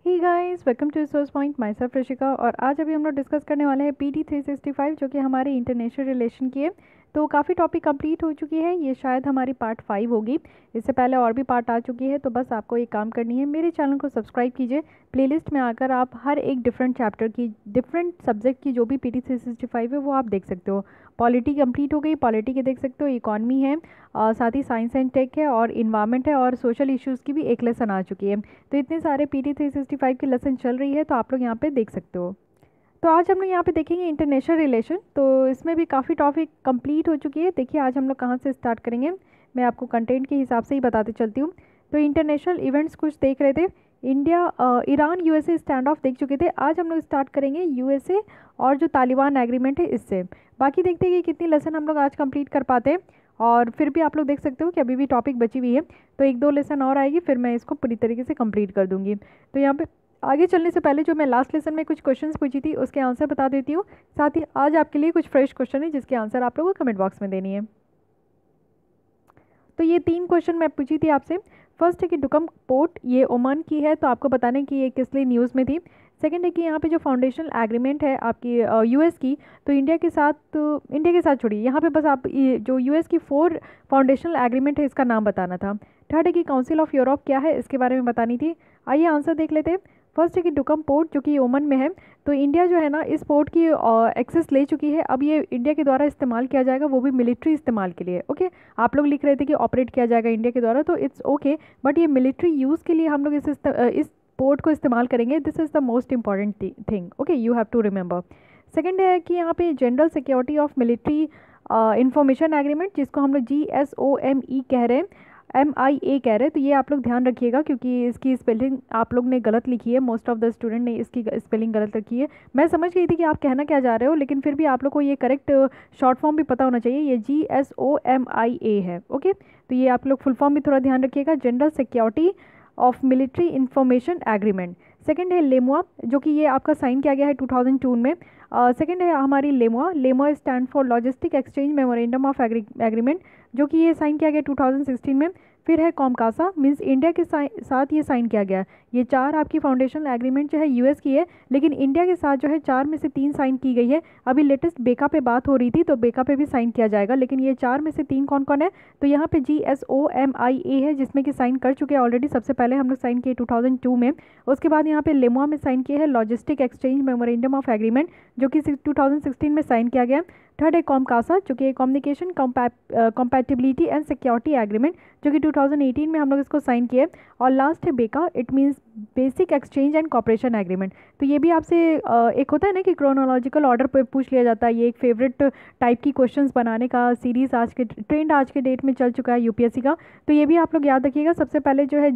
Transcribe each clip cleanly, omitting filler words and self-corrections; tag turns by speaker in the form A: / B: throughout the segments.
A: Hey guys, welcome to Resource Point. Myself Rishika. और आज अभी हम लोग डिस्कस करने वाले हैं पीटी 365 जो कि हमारे इंटरनेशनल रिलेशन की है। तो काफ़ी टॉपिक कंप्लीट हो चुकी है, ये शायद हमारी पार्ट 5 होगी। इससे पहले और भी पार्ट आ चुकी है, तो बस आपको एक काम करनी है, मेरे चैनल को सब्सक्राइब कीजिए। प्लेलिस्ट में आकर आप हर एक डिफरेंट चैप्टर की, डिफरेंट सब्जेक्ट की जो भी पीटी 365 है वो आप देख सकते हो। पॉलिटी कंप्लीट हो गई, पॉलिटी के देख सकते हो, इकॉनमी है, साथ ही साइंस एंड टेक है, और इन्वायरमेंट है, और सोशल इश्यूज़ की भी एक लेसन आ चुकी है। तो इतने सारे पीटी 365 की लेसन चल रही है, तो आप लोग यहाँ पे देख सकते हो। तो आज हम लोग यहाँ पे देखेंगे इंटरनेशनल रिलेशन। तो इसमें भी काफ़ी टॉपिक कंप्लीट हो चुकी है। देखिए आज हम लोग कहाँ से स्टार्ट करेंगे, मैं आपको कंटेंट के हिसाब से ही बताते चलती हूँ। तो इंटरनेशनल इवेंट्स कुछ देख रहे थे, India Iran USA standoff देख चुके थे। आज हम लोग स्टार्ट करेंगे यूएसए और जो तालिबान एग्रीमेंट है इससे। बाकी देखते हैं कि कितनी लेसन हम लोग आज कंप्लीट कर पाते हैं। और फिर भी आप लोग देख सकते हो कि अभी भी टॉपिक बची हुई है, तो एक दो लेसन और आएगी, फिर मैं इसको पूरी तरीके से कंप्लीट कर दूंगी। तो यहाँ पे आगे चलने से पहले जो मैं लास्ट लेसन में कुछ क्वेश्चंस पूछी थी उसके आंसर बता देती हूँ। साथ ही आज आपके लिए कुछ फ्रेश क्वेश्चन है जिसके आंसर आप लोगों को कमेंट बॉक्स में देनी है। तो ये 3 क्वेश्चन मैं पूछी थी आपसे। फर्स्ट है कि डुकम पोर्ट ये ओमान की है, तो आपको बताने की ये किस लिए न्यूज़ में थी। सेकंड है कि यहाँ पे जो फाउंडेशनल एग्रीमेंट है आपकी यूएस की, तो इंडिया के साथ छोड़िए, यहाँ पे बस आप ये जो यूएस की 4 फाउंडेशनल एग्रीमेंट है इसका नाम बताना था। थर्ड है कि काउंसिल ऑफ यूरोप क्या है, इसके बारे में बतानी थी। आइए आंसर देख लेते हैं। फर्स्ट है कि डुकम पोर्ट जो कि ओमान में है, तो इंडिया जो है ना इस पोर्ट की एक्सेस ले चुकी है। अब ये इंडिया के द्वारा इस्तेमाल किया जाएगा, वो भी मिलिट्री इस्तेमाल के लिए। ओके, आप लोग लिख रहे थे कि ऑपरेट किया जाएगा इंडिया के द्वारा, तो इट्स ओके, बट ये मिलिट्री यूज़ के लिए हम लोग इस पोर्ट को इस्तेमाल करेंगे। This is the most important thing, okay, you have to remember. Second है कि यहाँ पे general security of military information agreement, जिसको हम लोग GSOME कह रहे हैं, MIA कह रहे हैं। तो ये आप लोग ध्यान रखिएगा क्योंकि इसकी स्पेलिंग आप लोग ने गलत लिखी है, मोस्ट ऑफ द स्टूडेंट ने इसकी स्पेलिंग गलत रखी है। मैं समझ गई थी कि आप कहना क्या जा रहे हो, लेकिन फिर भी आप लोग को ये करेक्ट शॉर्ट फॉर्म भी पता होना चाहिए। ये GSOMIA है, ओके। तो ये आप लोग फुल फॉर्म भी थोड़ा ध्यान रखिएगा, general security of military information agreement. Second है लेमुआ, जो कि ये आपका साइन किया गया है 2002 में। सेकंड है हमारी LEMOA, LEMOA stand for logistic exchange memorandum of agreement, जो कि ये साइन किया गया 2016 में। फिर है कॉमकासा, मीन्स इंडिया के साथ ये साइन किया गया। ये 4 आपकी फाउंडेशनल एग्रीमेंट जो है यूएस की है, लेकिन इंडिया के साथ जो है 4 में से 3 साइन की गई है। अभी लेटेस्ट बेका पे बात हो रही थी, तो बेका पे भी साइन किया जाएगा, लेकिन ये 4 में से 3 कौन कौन है, तो यहाँ पे GSOMIA है जिसमें कि साइन कर चुके हैं ऑलरेडी। सबसे पहले हम लोग साइन किए 2002 में, उसके बाद यहाँ पे लेमुआ में साइन किए हैं logistic exchange memorandum of agreement, जो कि 2016 में साइन किया गया। थर्ड है कॉमकासा, जो कि communication compatibility and security agreement, जो कि 2018 में हम लोग इसको साइन किए। और लास्ट है BECA, it means basic exchange and cooperation agreement. तो ये भी आपसे एक होता है ना कि क्रोनोलॉजिकल ऑर्डर पे पूछ लिया जाता है, ये एक फेवरेट टाइप की क्वेश्चंस बनाने का सीरीज आज के डेट में चल चुका है यूपीएससी का। तो ये भी आप लोग याद रखिएगा। सबसे पहले जो है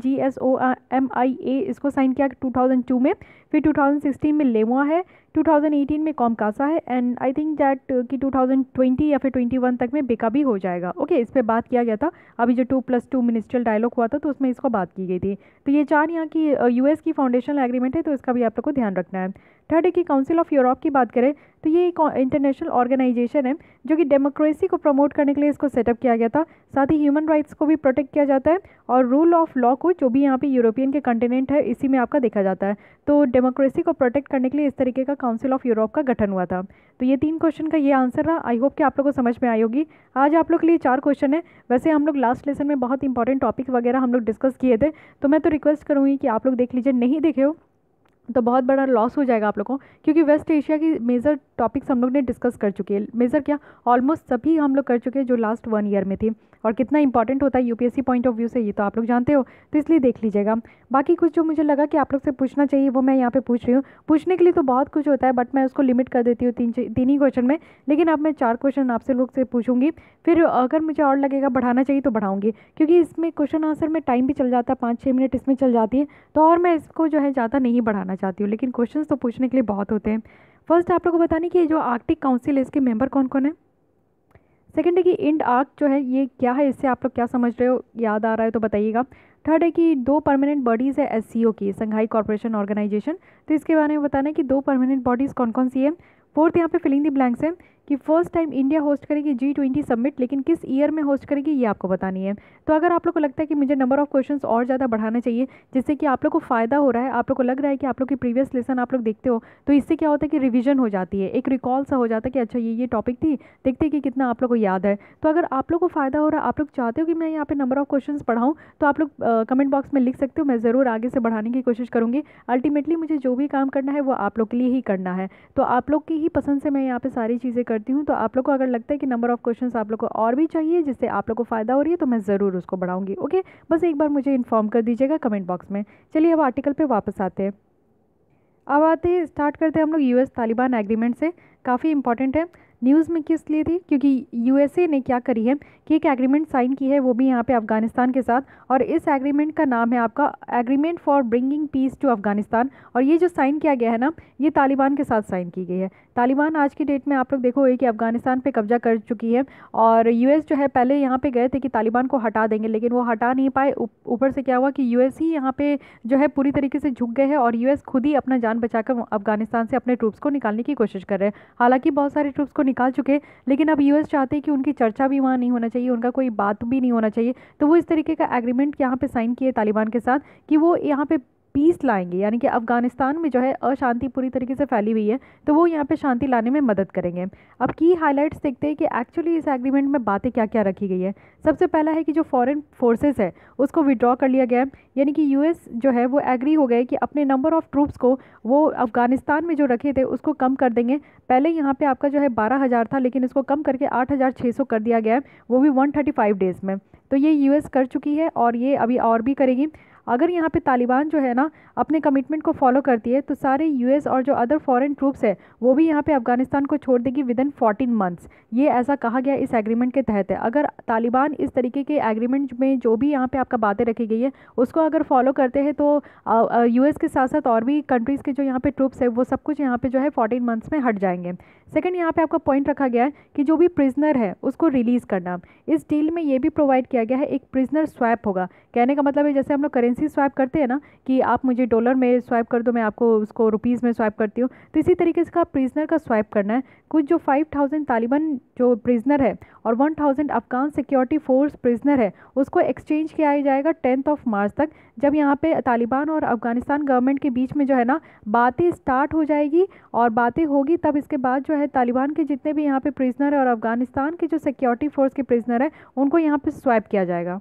A: GSOMIA इसको साइन किया 2002 में, फिर 2016 में लेमुआ है, 2018 में कॉमकासा है, एंड आई थिंक दैट कि 2020 या फिर 21 तक में बेका भी हो जाएगा। ओके, इस पर बात किया गया था अभी जो 2+2 मिनिस्ट्रियल डायलॉग हुआ था, तो उसमें इसको बात की गई थी। तो ये 4 यहाँ की यूएस की फाउंडेशनल एग्रीमेंट है, तो इसका भी आप लोग को ध्यान रखना है। थर्ड है कि काउंसिल ऑफ यूरोप की बात करें, तो ये एक इंटरनेशनल ऑर्गेनाइजेशन है जो कि डेमोक्रेसी को प्रमोट करने के लिए इसको सेटअप किया गया था। साथ ही ह्यूमन राइट्स को भी प्रोटेक्ट किया जाता है, और रूल ऑफ लॉ को, जो भी यहाँ पे यूरोपियन के कंटिनेंट है इसी में आपका देखा जाता है। तो डेमोक्रेसी को प्रोटेक्ट करने के लिए इस तरीके का काउंसिल ऑफ यूरोप का गठन हुआ था। तो ये 3 क्वेश्चन का ये आंसर रहा। आई होप कि आप लोगों को समझ में आई होगी। आज आप लोग के लिए 4 क्वेश्चन है। वैसे हम लोग लास्ट लेसन में बहुत इंपॉर्टेंट टॉपिक वगैरह हम लोग डिस्कस किए थे, तो मैं तो रिक्वेस्ट करूँगी कि आप लोग देख लीजिए। नहीं देखे हो तो बहुत बड़ा लॉस हो जाएगा आप लोगों को, क्योंकि वेस्ट एशिया की मेजर टॉपिक्स हम लोग ने डिस्कस कर चुके हैं। मेजर क्या, ऑलमोस्ट सभी हम लोग कर चुके हैं जो लास्ट 1 ईयर में थी, और कितना इंपॉर्टेंट होता है यूपीएससी पॉइंट ऑफ व्यू से ये तो आप लोग जानते हो, तो इसलिए देख लीजिएगा। बाकी कुछ जो मुझे लगा कि आप लोग से पूछना चाहिए वो मैं यहाँ पे पूछ रही हूँ। पूछने के लिए तो बहुत कुछ होता है, बट मैं उसको लिमिट कर देती हूँ 3 ही क्वेश्चन में। लेकिन अब मैं 4 क्वेश्चन आपसे लोग से पूछूंगी, फिर अगर मुझे और लगेगा बढ़ाना चाहिए तो बढ़ाऊंगी, क्योंकि इसमें क्वेश्चन आंसर में टाइम भी चल जाता है, 5-6 मिनट इसमें चल जाती है, तो और मैं इसको जो है ज़्यादा नहीं बढ़ाना चाहती हूँ। लेकिन क्वेश्चन तो पूछने के लिए बहुत होते हैं। फर्स्ट आप लोग को बताने कि जो आर्कटिक काउंसिल है इसके मेंबर कौन कौन है। सेकंड है कि इंड आर्क जो है ये क्या है, इससे आप लोग क्या समझ रहे हो, याद आ रहा है तो बताइएगा। थर्ड है कि 2 परमानेंट बॉडीज़ है SCO की, संघाई कॉर्पोरेशन ऑर्गेनाइजेशन, तो इसके बारे में बताना है कि 2 परमानेंट बॉडीज़ कौन कौन सी है। फोर्थ यहाँ पे फिलिंग द ब्लैंक्स है कि फर्स्ट टाइम इंडिया होस्ट करेगी G20 समिट, लेकिन किस ईयर में होस्ट करेगी ये आपको बतानी है। तो अगर आप लोग को लगता है कि मुझे नंबर ऑफ क्वेश्चंस और ज़्यादा बढ़ाना चाहिए जिससे कि आप लोग को फ़ायदा हो रहा है, आप लोग को लग रहा है कि आप लोग की प्रीवियस लेसन आप लोग देखते हो, तो इससे क्या होता है कि रिवीजन हो जाती है, एक रिकॉल सा हो जाता है कि अच्छा ये टॉपिक थी, देखते हैं कि कितना आप लोग को याद है। तो अगर आप लोग को फ़ायदा हो रहा है, आप लोग चाहते हो कि मैं यहाँ पे नंबर ऑफ क्वेश्चंस पढ़ाऊँ, तो आप लोग कमेंट बॉक्स में लिख सकते हो, मैं ज़रूर आगे से बढ़ाने की कोशिश करूँगी। अल्टीमेटली मुझे जो भी काम करना है वो आप लोग के लिए ही करना है, तो आप लोग की ही पसंद से मैं यहाँ पे सारी चीज़ें करती हूँ। तो आप लोग को अगर लगता है कि नंबर ऑफ क्वेश्चंस आप लोग को और भी चाहिए जिससे आप लोग को फ़ायदा हो रही है, तो मैं ज़रूर उसको बढ़ाऊँगी। ओके, बस एक बार मुझे इन्फॉर्म कर दीजिएगा कमेंट बॉक्स में। चलिए अब आर्टिकल पे वापस आते हैं। अब आते हैं, स्टार्ट करते हैं हम लोग यूएस तालिबान एग्रीमेंट से। काफ़ी इंपॉर्टेंट है, न्यूज़ में किस लिए थी, क्योंकि यूएसए ने क्या करी है कि एक एग्रीमेंट साइन की है, वो भी यहाँ पे अफगानिस्तान के साथ, और इस एग्रीमेंट का नाम है आपका agreement for bringing peace to Afghanistan. और ये जो साइन किया गया है ना, ये तालिबान के साथ साइन की गई है। तालिबान आज की डेट में आप लोग देखोगे कि अफगानिस्तान पे कब्जा कर चुकी है, और यूएस जो है पहले यहाँ पे गए थे कि तालिबान को हटा देंगे, लेकिन वो हटा नहीं पाए। ऊपर से क्या हुआ कि यूएस ही यहाँ पे जो है पूरी तरीके से झुक गए हैं, और यूएस खुद ही अपना जान बचाकर अफगानिस्तान से अपने ट्रूप्स को निकालने की कोशिश कर रहे हैं। हालांकि बहुत सारे ट्रूप्स को निकाल चुके, लेकिन अब यूएस चाहते हैं कि उनकी चर्चा भी वहाँ नहीं होना चाहिए, उनका कोई बात भी नहीं होना चाहिए। तो वो इस तरीके का एग्रीमेंट यहाँ पे साइन किए तालिबान के साथ कि वो यहाँ पे पीस लाएंगे, यानी कि अफगानिस्तान में जो है अशांति पूरी तरीके से फैली हुई है, तो वो यहाँ पे शांति लाने में मदद करेंगे। अब की हाइलाइट्स देखते हैं कि एक्चुअली इस एग्रीमेंट में बातें क्या क्या रखी गई है। सबसे पहला है कि जो फॉरेन फोर्सेस है उसको विड्रॉ कर लिया गया है, यानी कि यूएस जो है वो एग्री हो गए कि अपने नंबर ऑफ ट्रूप्स को वो अफगानिस्तान में जो रखे थे उसको कम कर देंगे। पहले यहाँ पे आपका जो है 12,000 था, लेकिन इसको कम करके 8,600 कर दिया गया है, वो भी 135 डेज़ में। तो ये यूएस कर चुकी है और ये अभी और भी करेगी। अगर यहाँ पे तालिबान जो है ना अपने कमिटमेंट को फॉलो करती है, तो सारे यूएस और जो अदर फॉरेन ट्रूप्स है वो भी यहाँ पे अफगानिस्तान को छोड़ देगी विद इन 14 मंथ्स। ये ऐसा कहा गया इस एग्रीमेंट के तहत है। अगर तालिबान इस तरीके के एग्रीमेंट में जो भी यहाँ पे आपका बातें रखी गई है उसको अगर फॉलो करते हैं, तो यूएस के साथ साथ और भी कंट्रीज़ के जो यहाँ पे ट्रूप्स है वो सब कुछ यहाँ पे जो है 14 मंथ्स में हट जाएंगे। सेकंड, यहाँ पे आपका पॉइंट रखा गया है कि जो भी प्रिजनर है उसको रिलीज़ करना। इस डील में ये भी प्रोवाइड किया गया है एक प्रिजनर स्वैप होगा। कहने का मतलब है जैसे हम लोग करेंसी स्वैप करते हैं ना कि आप मुझे डॉलर में स्वैप कर दो, मैं आपको उसको रुपीज़ में स्वैप करती हूँ, तो इसी तरीके से का प्रिजनर का स्वैप करना है। कुछ जो 5,000 तालिबान जो प्रिजनर है और 1,000 अफगान सिक्योरिटी फोर्स प्रिजनर है उसको एक्सचेंज किया जाएगा 10 मार्च तक, जब यहाँ पे तालिबान और अफगानिस्तान गवर्नमेंट के बीच में जो है ना बातें स्टार्ट हो जाएगी। और बातें होगी तब इसके बाद जो है तालिबान के जितने भी यहाँ पे प्रिजनर है और अफगानिस्तान के जो सिक्योरिटी फोर्स के प्रिजनर है उनको यहाँ पे स्वैप किया जाएगा।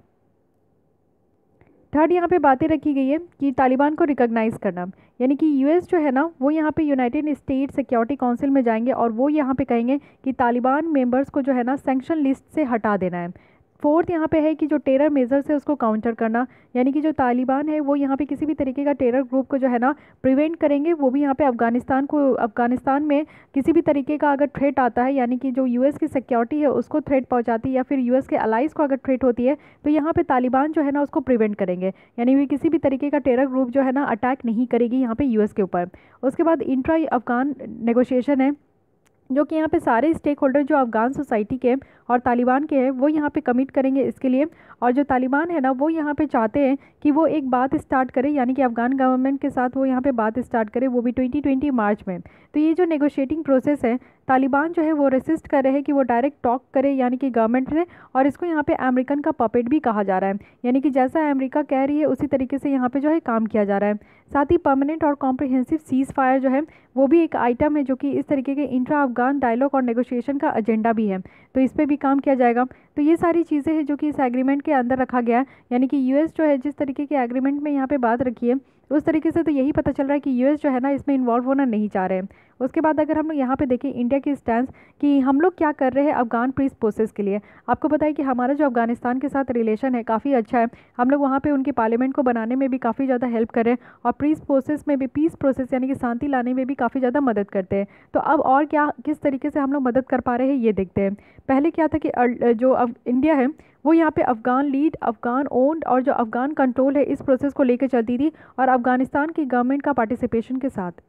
A: थर्ड, यहाँ पे बातें रखी गई है कि तालिबान को रिकॉग्नाइज़ करना, यानी कि यूएस जो है ना वो यहाँ पे यूनाइटेड स्टेट सिक्योरिटी काउंसिल में जाएंगे और वो यहाँ पे कहेंगे कि तालिबान मेंबर्स को जो है ना सैंक्शन लिस्ट से हटा देना है। फोर्थ यहाँ पे है कि जो टेरर मेजर्स है उसको काउंटर करना, यानी कि जो तालिबान है वो यहाँ पे किसी भी तरीके का टेरर ग्रुप को जो है ना प्रिवेंट करेंगे। वो भी यहाँ पे अफगानिस्तान में किसी भी तरीके का अगर थ्रेट आता है, यानी कि जो यूएस की सिक्योरिटी है उसको थ्रेट पहुँचाती है या फिर यूएस के अलाइज को अगर थ्रेट होती है, तो यहाँ पे तालिबान जो है ना उसको प्रिवेंट करेंगे, यानी वे किसी भी तरीके का टेरर ग्रुप जो है ना अटैक नहीं करेगी यहाँ पे यूएस के ऊपर। उसके बाद इंट्रा अफगान नेगोशिएशन है, जो कि यहाँ पे सारे स्टेक होल्डर जो अफगान सोसाइटी के और तालिबान के हैं वो यहाँ पे कमिट करेंगे इसके लिए। और जो तालिबान है ना वो यहाँ पे चाहते हैं कि वो एक बात स्टार्ट करे, यानी कि अफगान गवर्नमेंट के साथ वो यहाँ पे बात स्टार्ट करे, वो भी 2020 मार्च में। तो ये जो नेगोशिएटिंग प्रोसेस है तालिबान जो है वो रेसिस्ट कर रहे हैं कि वो डायरेक्ट टॉक करे यानी कि गवर्नमेंट से, और इसको यहाँ पे अमेरिकन का पपेट भी कहा जा रहा है, यानी कि जैसा अमेरिका कह रही है उसी तरीके से यहाँ पे जो है काम किया जा रहा है। साथ ही परमानेंट और कॉम्प्रिहेंसिव सीज फायर जो है वो भी एक आइटम है जो कि इस तरीके के इंट्रा अफगान डायलॉग और नेगोशिएशन का एजेंडा भी है, तो इस पर भी काम किया जाएगा। तो ये सारी चीज़ें हैं जो कि इस एग्रीमेंट के अंदर रखा गया है, यानी कि यूएस जो है जिस तरीके के एग्रीमेंट में यहाँ पे बात रखी है उस तरीके से तो यही पता चल रहा है कि यूएस जो है ना इसमें इन्वॉल्व होना नहीं चाह रहे हैं। उसके बाद अगर हम लोग यहाँ पे देखें इंडिया की स्टैंड कि हम लोग क्या कर रहे हैं अफगान पीस प्रोसेस के लिए, आपको पता है कि हमारा जो अफगानिस्तान के साथ रिलेशन है काफ़ी अच्छा है। हम लोग वहाँ पे उनकी पार्लियामेंट को बनाने में भी काफ़ी ज़्यादा हेल्प कर रहे हैं और पीस प्रोसेस में भी, पीस प्रोसेस यानी कि शांति लाने में भी काफ़ी ज़्यादा मदद करते हैं। तो अब और क्या किस तरीके से हम लोग मदद कर पा रहे हैं ये देखते हैं। पहले क्या था कि जो इंडिया है वो यहाँ पे अफगान लीड, अफगान ओन्ड और जो अफगान कंट्रोल है इस प्रोसेस को लेकर चलती थी और अफगानिस्तान की गवर्नमेंट का पार्टिसिपेशन के साथ।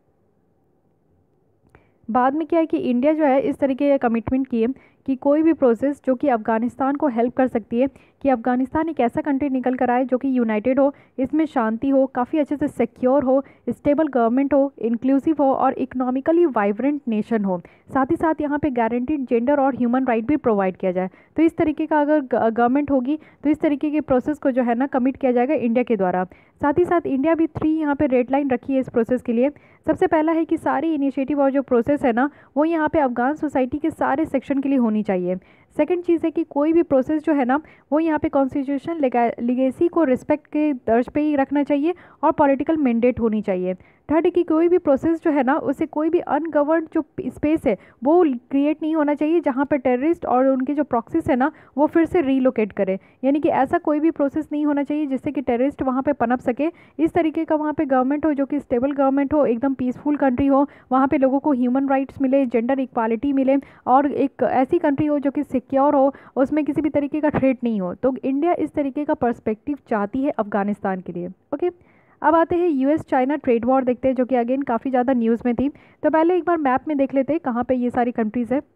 A: बाद में क्या है कि इंडिया जो है इस तरीके का कमिटमेंट किए कि कोई भी प्रोसेस जो कि अफगानिस्तान को हेल्प कर सकती है कि अफगानिस्तान एक ऐसा कंट्री निकल कर आए जो कि यूनाइटेड हो, इसमें शांति हो, काफ़ी अच्छे से सिक्योर हो, स्टेबल गवर्नमेंट हो, इंक्लूसिव हो और इकोनॉमिकली वाइब्रेंट नेशन हो। साथ ही साथ यहाँ पे गारंटीड जेंडर और ह्यूमन राइट भी प्रोवाइड किया जाए। तो इस तरीके का अगर गवर्नमेंट होगी तो इस तरीके के प्रोसेस को जो है ना कमिट किया जाएगा इंडिया के द्वारा। साथ ही साथ इंडिया भी 3 यहाँ पे रेड लाइन रखी है इस प्रोसेस के लिए। सबसे पहला है कि सारी इनिशिएटिव और जो प्रोसेस है ना वो यहाँ पे अफगान सोसाइटी के सारे सेक्शन के लिए होनी चाहिए। सेकंड चीज़ है कि कोई भी प्रोसेस जो है ना वो यहाँ पे कॉन्स्टिट्यूशन लिगेसी को रिस्पेक्ट के दर्ज पे ही रखना चाहिए और पॉलिटिकल मैंडेट होनी चाहिए। थर्ड है कि कोई भी प्रोसेस जो है ना उसे कोई भी अनगवर्नड जो स्पेस है वो क्रिएट नहीं होना चाहिए जहाँ पे टेररिस्ट और उनके जो प्रॉक्सीज है ना वो फिर से रीलोकेट करें। यानी कि ऐसा कोई भी प्रोसेस नहीं होना चाहिए जिससे कि टेररिस्ट वहाँ पे पनप सके। इस तरीके का वहाँ पे गवर्नमेंट हो जो कि स्टेबल गवर्नमेंट हो, एकदम पीसफुल कंट्री हो, वहाँ पे लोगों को ह्यूमन राइट्स मिले, जेंडर इक्वालिटी मिले और एक ऐसी कंट्री हो जो कि सिक्योर हो, उसमें किसी भी तरीके का थ्रेट नहीं हो। तो इंडिया इस तरीके का पर्सपेक्टिव चाहती है अफगानिस्तान के लिए। ओके, अब आते हैं यूएस चाइना ट्रेड वॉर देखते हैं जो कि अगेन काफ़ी ज़्यादा न्यूज़ में थी। तो पहले एक बार मैप में देख लेते हैं कहाँ पे ये सारी कंट्रीज़ है।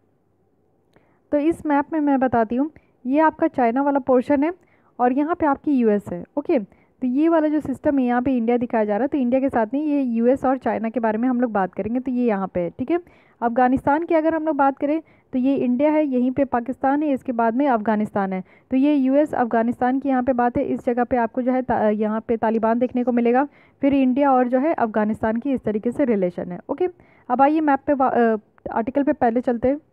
A: तो इस मैप में मैं बताती हूँ, ये आपका चाइना वाला पोर्शन है और यहाँ पे आपकी यूएस है। ओके, तो ये वाला जो सिस्टम है यहाँ पे इंडिया दिखाया जा रहा है, तो इंडिया के साथ नहीं ये यूएस और चाइना के बारे में हम लोग बात करेंगे। तो ये यहाँ पे है, ठीक है। अफगानिस्तान की अगर हम लोग बात करें तो ये इंडिया है, यहीं पे पाकिस्तान है, इसके बाद में अफगानिस्तान है। तो ये यूएस अफगानिस्तान की यहाँ पे बात है। इस जगह पे आपको जो है यहाँ पे तालिबान देखने को मिलेगा। फिर इंडिया और जो है अफगानिस्तान की इस तरीके से रिलेशन है। ओके, अब आइए मैप पे आर्टिकल पे पहले चलते हैं।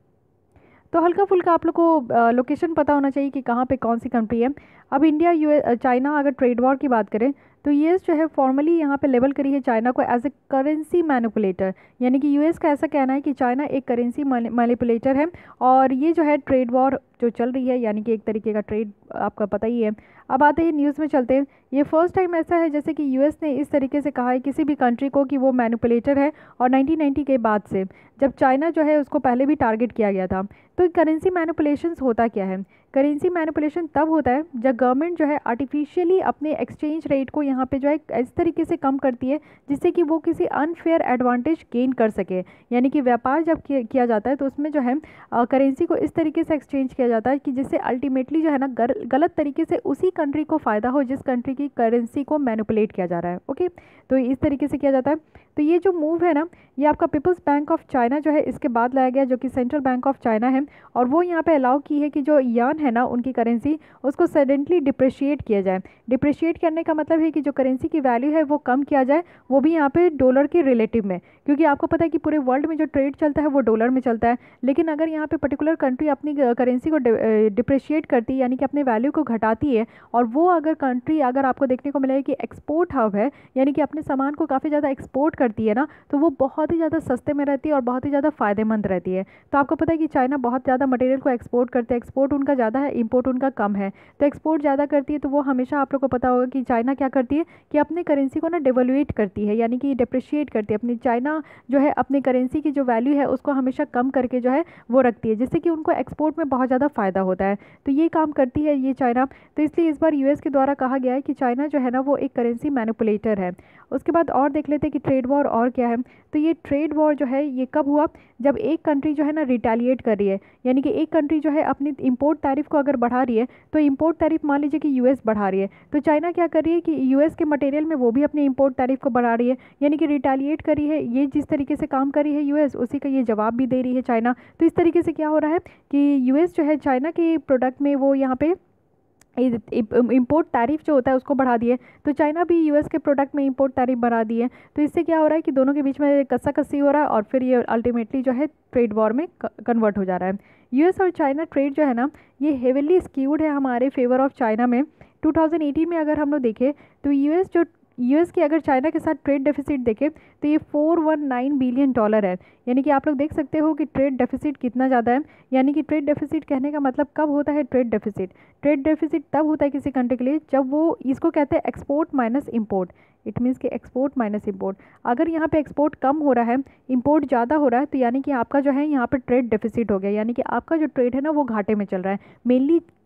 A: तो हल्का फुल्का आप लोग को लोकेशन पता होना चाहिए कि कहाँ पे कौन सी कंट्री है। अब इंडिया यूएस चाइना अगर ट्रेड वॉर की बात करें तो यूएस जो है फॉर्मली यहाँ पे लेबल करी है चाइना को एज ए करेंसी मैनिपुलेटर। यानी कि यूएस का ऐसा कहना है कि चाइना एक करेंसी मैनिपुलेटर है और ये जो है ट्रेड वॉर जो चल रही है यानी कि एक तरीके का ट्रेड आपका पता ही है। अब आते हैं न्यूज़ में चलते हैं। ये फर्स्ट टाइम ऐसा है जैसे कि यूएस ने इस तरीके से कहा है किसी भी कंट्री को कि वो मैनिपुलेटर है, और 1990 के बाद से जब चाइना जो है उसको पहले भी टारगेट किया गया था। तो करेंसी मैनिपुलेशंस होता क्या है? करेंसी मैनिपुलेशन तब होता है जब गवर्नमेंट जो है आर्टिफिशियली अपने एक्सचेंज रेट को यहाँ पे जो है इस तरीके से कम करती है जिससे कि वो किसी अनफेयर एडवांटेज गेन कर सके। यानी कि व्यापार जब किया जाता है तो उसमें जो है करेंसी को इस तरीके से एक्सचेंज किया जाता है कि जिससे अल्टीमेटली जो है ना गलत तरीके से उसी कंट्री को फ़ायदा हो जिस कंट्री की करेंसी को मैनिपुलेट किया जा रहा है। ओके, तो इस तरीके से किया जाता है। तो ये जो मूव है ना ये आपका पीपल्स बैंक ऑफ चाइना जो है इसके बाद लाया गया जो कि सेंट्रल बैंक ऑफ चाइना है, और वो यहाँ पे अलाउ की है कि जो यान है ना उनकी करेंसी उसको सडनली डिप्रिशिएट किया जाए। डिप्रिशिएट करने का मतलब है कि जो करेंसी की वैल्यू है वो कम किया जाए, वो भी यहाँ पे डॉलर के रिलेटिव में, क्योंकि आपको पता है कि पूरे वर्ल्ड में जो ट्रेड चलता है वो डॉलर में चलता है। लेकिन अगर यहाँ पे पर्टिकुलर कंट्री अपनी करेंसी को डिप्रिशिएट करती है यानी कि अपने वैल्यू को घटाती है, और वो अगर कंट्री अगर आपको देखने को मिलेगा कि एक्सपोर्ट हब है यानी कि अपने सामान को काफ़ी ज़्यादा एक्सपोर्ट करती है ना, तो वो बहुत ही ज़्यादा सस्ते में रहती है और बहुत ही ज़्यादा फ़ायदेमंद रहती है। तो आपको पता है कि चाइना बहुत ज़्यादा मटेरियल को एक्सपोर्ट करते हैं, एक्सपोर्ट उनका ज़्यादा है, इंपोर्ट उनका कम है। तो एक्सपोर्ट ज़्यादा करती है तो वो हमेशा आप लोग को पता होगा कि चाइना क्या करती है कि अपने करेंसी को ना डिवैल्यूएट करती है यानी कि डिप्रिशिएट करती है। अपनी चाइना जो है अपनी करेंसी की जो वैल्यू है उसको हमेशा कम करके जो है वो रखती है, जिससे कि उनको एक्सपोर्ट में बहुत ज़्यादा फ़ायदा होता है। तो ये काम करती है ये चाइना। तो इसलिए इस बार यूएस के द्वारा कहा गया है कि चाइना जो है ना वो एक करेंसी मैनिपुलेटर है। उसके बाद और देख लेते हैं कि ट्रेड वॉर और क्या है। तो ये ट्रेड वॉर जो है ये कब हुआ? जब एक कंट्री जो है ना रिटेलिएट कर रही है, यानी कि एक कंट्री जो है अपनी इंपोर्ट टैरिफ को अगर बढ़ा रही है तो इंपोर्ट टैरिफ मान लीजिए कि यूएस बढ़ा रही है, तो चाइना क्या कर रही है कि यूएस के मटेरियल में वो भी अपनी इंपोर्ट टैरिफ को बढ़ा रही है, यानी कि रिटेलिएट कर रही है। ये जिस तरीके से काम कर रही है यूएस उसी का ये जवाब भी दे रही है चाइना। तो इस तरीके से क्या हो रहा है कि यूएस जो है चाइना के प्रोडक्ट में वो यहाँ पे इंपोर्ट टैरिफ जो होता है उसको बढ़ा दिए, तो चाइना भी यूएस के प्रोडक्ट में इंपोर्ट टैरिफ बढ़ा दिए। तो इससे क्या हो रहा है कि दोनों के बीच में कस्साकस्सी हो रहा है और फिर ये अल्टीमेटली जो है ट्रेड वॉर में कन्वर्ट हो जा रहा है। यूएस और चाइना ट्रेड जो है ना ये हेविली स्क्यूड है हमारे फेवर ऑफ चाइना में। 2018 में अगर हम लोग देखें तो यूएस की अगर चाइना के साथ ट्रेड डेफिसिट देखें तो ये $419 बिलियन है। यानी कि आप लोग देख सकते हो कि ट्रेड डेफिसिट कितना ज़्यादा है। यानी कि ट्रेड डेफिसिट कहने का मतलब कब होता है ट्रेड डेफिसिट? ट्रेड डेफिसिट तब होता है किसी कंट्री के लिए जब वो इसको कहते हैं export minus import. It means कि एक्सपोर्ट माइनस इंपोर्ट। अगर यहाँ पे एक्सपोर्ट कम हो रहा है, इंपोर्ट ज़्यादा हो रहा है, तो यानी कि आपका जो है यहाँ पे ट्रेड डेफिसिट हो गया, यानी कि आपका जो ट्रेड है ना वो घाटे में चल रहा है। मेनली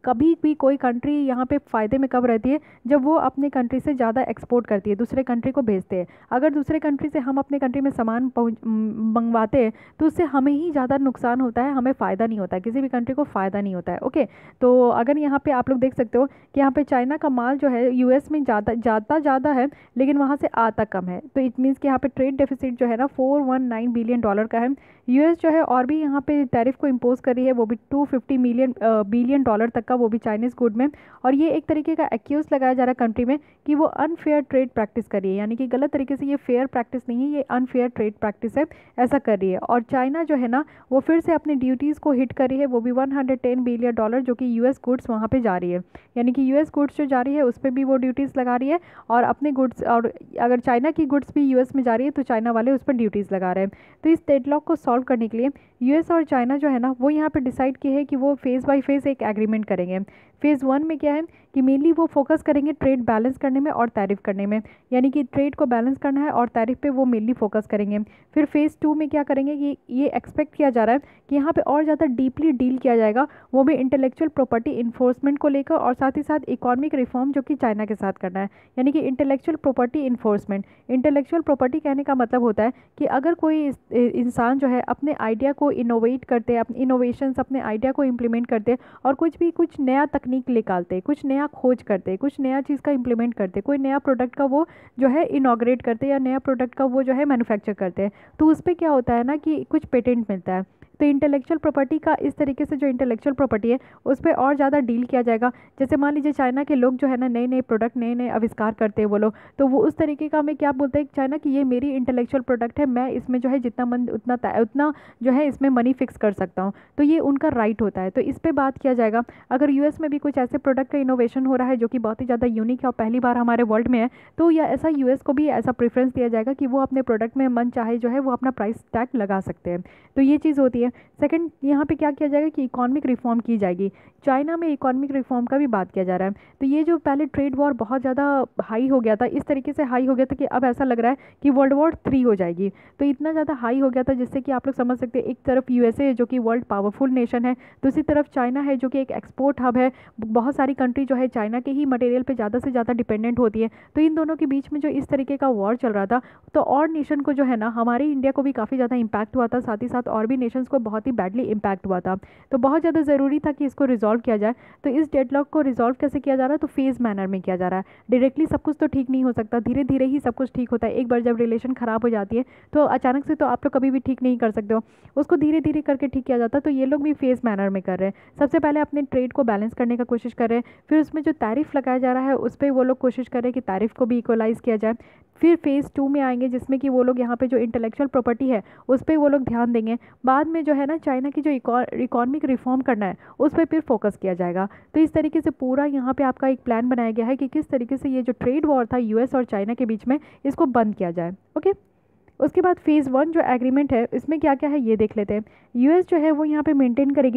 A: कभी भी कोई कंट्री यहाँ पे फ़ायदे में कब रहती है, जब वो अपने कंट्री से ज़्यादा एक्सपोर्ट करती है, दूसरे कंट्री को भेजते हैं। अगर दूसरे कंट्री से हम अपने कंट्री में सामान मंगवाते हैं तो उससे हमें ही ज़्यादा नुकसान होता है, हमें फ़ायदा नहीं होता है, किसी भी कंट्री को फ़ायदा नहीं होता है। ओके, तो अगर यहाँ पे आप लोग देख सकते हो कि यहाँ पे चाइना का माल जो है यूएस में ज़्यादा है, लेकिन वहाँ से आता कम है। तो इट मीन्स कि यहाँ पे ट्रेड डेफिसिट जो है ना $419 बिलियन का है। यूएस जो है और भी यहाँ पे टैरिफ को इम्पोज कर रही है, वो भी $250 बिलियन तक का, वो भी चाइनीज़ गुड में। और ये एक तरीके का एक्यूज लगाया जा रहा है कंट्री में कि वो अनफेयर ट्रेड प्रैक्टिस कर रही है, यानी कि गलत तरीके से, ये फेयर प्रैक्टिस नहीं है, ये अनफेयर ट्रेड प्रैक्टिस है, ऐसा कर रही है। और चाइना जो है ना वो फिर से अपनी ड्यूटीज़ को हिट कर रही है, वो भी $110 बिलियन, जो कि यूएस गुड्स वहाँ पे जा रही है, यानी कि यूएस गुड्स जो जा रही है उस पर भी वो ड्यूटीज़ लगा रही है। और अपने गुड्स, और अगर चाइना की गुड्स भी यूएस में जा रही है तो चाइना वाले उस पर ड्यूटीज़ लगा रहे हैं। तो इस डेडलॉक को सॉल्व करने के लिए यूएस और चाइना जो है ना वो यहाँ पे डिसाइड किए है कि वो फेज़ बाय फेज़ एक एग्रीमेंट करेंगे। फेज़ 1 में क्या है कि मेनली वो फोकस करेंगे ट्रेड बैलेंस करने में और टैरिफ करने में, यानी कि ट्रेड को बैलेंस करना है और टैरिफ पे वो मेनली फोकस करेंगे। फिर फेज़ 2 में क्या करेंगे कि ये एक्सपेक्ट किया जा रहा है कि यहाँ पे और ज़्यादा डीपली डील किया जाएगा, वो भी इंटेलेक्चुअल प्रॉपर्टी इन्फोर्समेंट को लेकर, और साथ ही साथ इकोनॉमिक रिफॉर्म जो कि चाइना के साथ करना है, यानी कि intellectual property enforcement. Intellectual property कहने का मतलब होता है कि अगर कोई इंसान जो है अपने आइडिया को इनोवेट करते, अपने इनोवेशंस, अपने आइडिया को इम्प्लीमेंट करते और कुछ नया तकनीक निकालते, कुछ नया खोज करते, कुछ नया चीज़ का इम्प्लीमेंट करते, कोई नया प्रोडक्ट का वो जो है इनॉग्रेट करते या नया प्रोडक्ट का वो जो है मैन्युफैक्चर करते हैं, तो उस पर क्या होता है ना कि कुछ पेटेंट मिलता है। तो इंटेलेक्चुअल प्रॉपर्टी का इस तरीके से, जो इंटेलेक्चुअल प्रॉपर्टी है उस पर और ज़्यादा डील किया जाएगा। जैसे मान लीजिए चाइना के लोग जो है ना नए नए प्रोडक्ट, नए नए आविष्कार करते हैं वो लोग, तो वो उस तरीके का हमें क्या बोलते हैं चाइना कि ये मेरी इंटेलेक्चुअल प्रोडक्ट है, मैं इसमें जो है जितना मन उतना जो है इसमें मनी फिक्स कर सकता हूँ, तो ये उनका राइट होता है। तो इस पर बात किया जाएगा। अगर यूएस में भी कुछ ऐसे प्रोडक्ट का इनोवेशन हो रहा है जो कि बहुत ही ज़्यादा यूनिक है और पहली बार हमारे वर्ल्ड में है, तो या ऐसा यूएस को भी ऐसा प्रेफरेंस दिया जाएगा कि वो अपने प्रोडक्ट में मन चाहे जो है वो अपना प्राइस टैग लगा सकते हैं। तो ये चीज़ होती है। सेकंड, यहाँ पे क्या किया जाएगा कि इकोनॉमिक रिफॉर्म की जाएगी। चाइना में इकोनॉमिक रिफॉर्म का भी बात किया जा रहा है। तो ये जो पहले ट्रेड वॉर बहुत ज़्यादा हाई हो गया था, इस तरीके से हाई हो गया था कि अब ऐसा लग रहा है कि वर्ल्ड वॉर 3 हो जाएगी। तो इतना ज़्यादा हाई हो गया था जिससे कि आप लोग समझ सकते हैं, एक तरफ यूएसए है जो कि वर्ल्ड पावरफुल नेशन है, दूसरी तरफ चाइना है जो कि एक एक्सपोर्ट हब है। बहुत सारी कंट्री जो है चाइना के ही मटेरियल पे ज़्यादा से ज़्यादा डिपेंडेंट होती है। तो इन दोनों के बीच में जो इस तरीके का वॉर चल रहा था, तो और नेशन को जो है ना, हमारे इंडिया को भी काफ़ी ज़्यादा इम्पैक्ट हुआ था, साथ ही साथ और भी नेशंस को बहुत ही बैडली इम्पैक्ट हुआ था। तो बहुत ज़्यादा ज़रूरी था कि इसको रिजॉल्व किया जाए। तो इस डेडलॉक को रिजॉल्व कैसे किया जा रहा है, तो फेज़ मैनर में किया जा रहा है। डायरेक्टली सब कुछ तो ठीक नहीं हो सकता, धीरे धीरे ही सब कुछ ठीक होता है। एक बार जब रिलेशन ख़राब हो जाती है तो अचानक से तो आप लोग कभी भी ठीक नहीं कर सकते हो, उसको धीरे धीरे करके ठीक किया जाता है। तो ये लोग भी फेज़ मैनर में कर रहे हैं। सबसे पहले अपने ट्रेड को बैलेंस करने का कोशिश कर रहे हैं, फिर उसमें जो टैरिफ लगाया जा रहा है उस पर वो लोग कोशिश कर रहे हैं कि टैरिफ को भी इक्वलाइज़ किया जाए। फिर फेज़ 2 में आएंगे जिसमें कि वो लोग यहाँ पे जो इंटेलेक्चुअल प्रॉपर्टी है उस पर वो लोग ध्यान देंगे। बाद में जो है ना चाइना की जो इकोनॉमिक रिफॉर्म करना है उस पर फिर फोकस किया जाएगा। तो इस तरीके से पूरा यहाँ पे आपका एक प्लान बनाया गया है कि किस तरीके से ये जो ट्रेड वॉर था यूएस और चाइना के बीच में, इसको बंद किया जाए। ओके, उसके बाद फेज़ 1 जो एग्रीमेंट है इसमें क्या क्या है ये देख लेते हैं। यूएस जो है वो यहाँ पे मेंटेन करेगी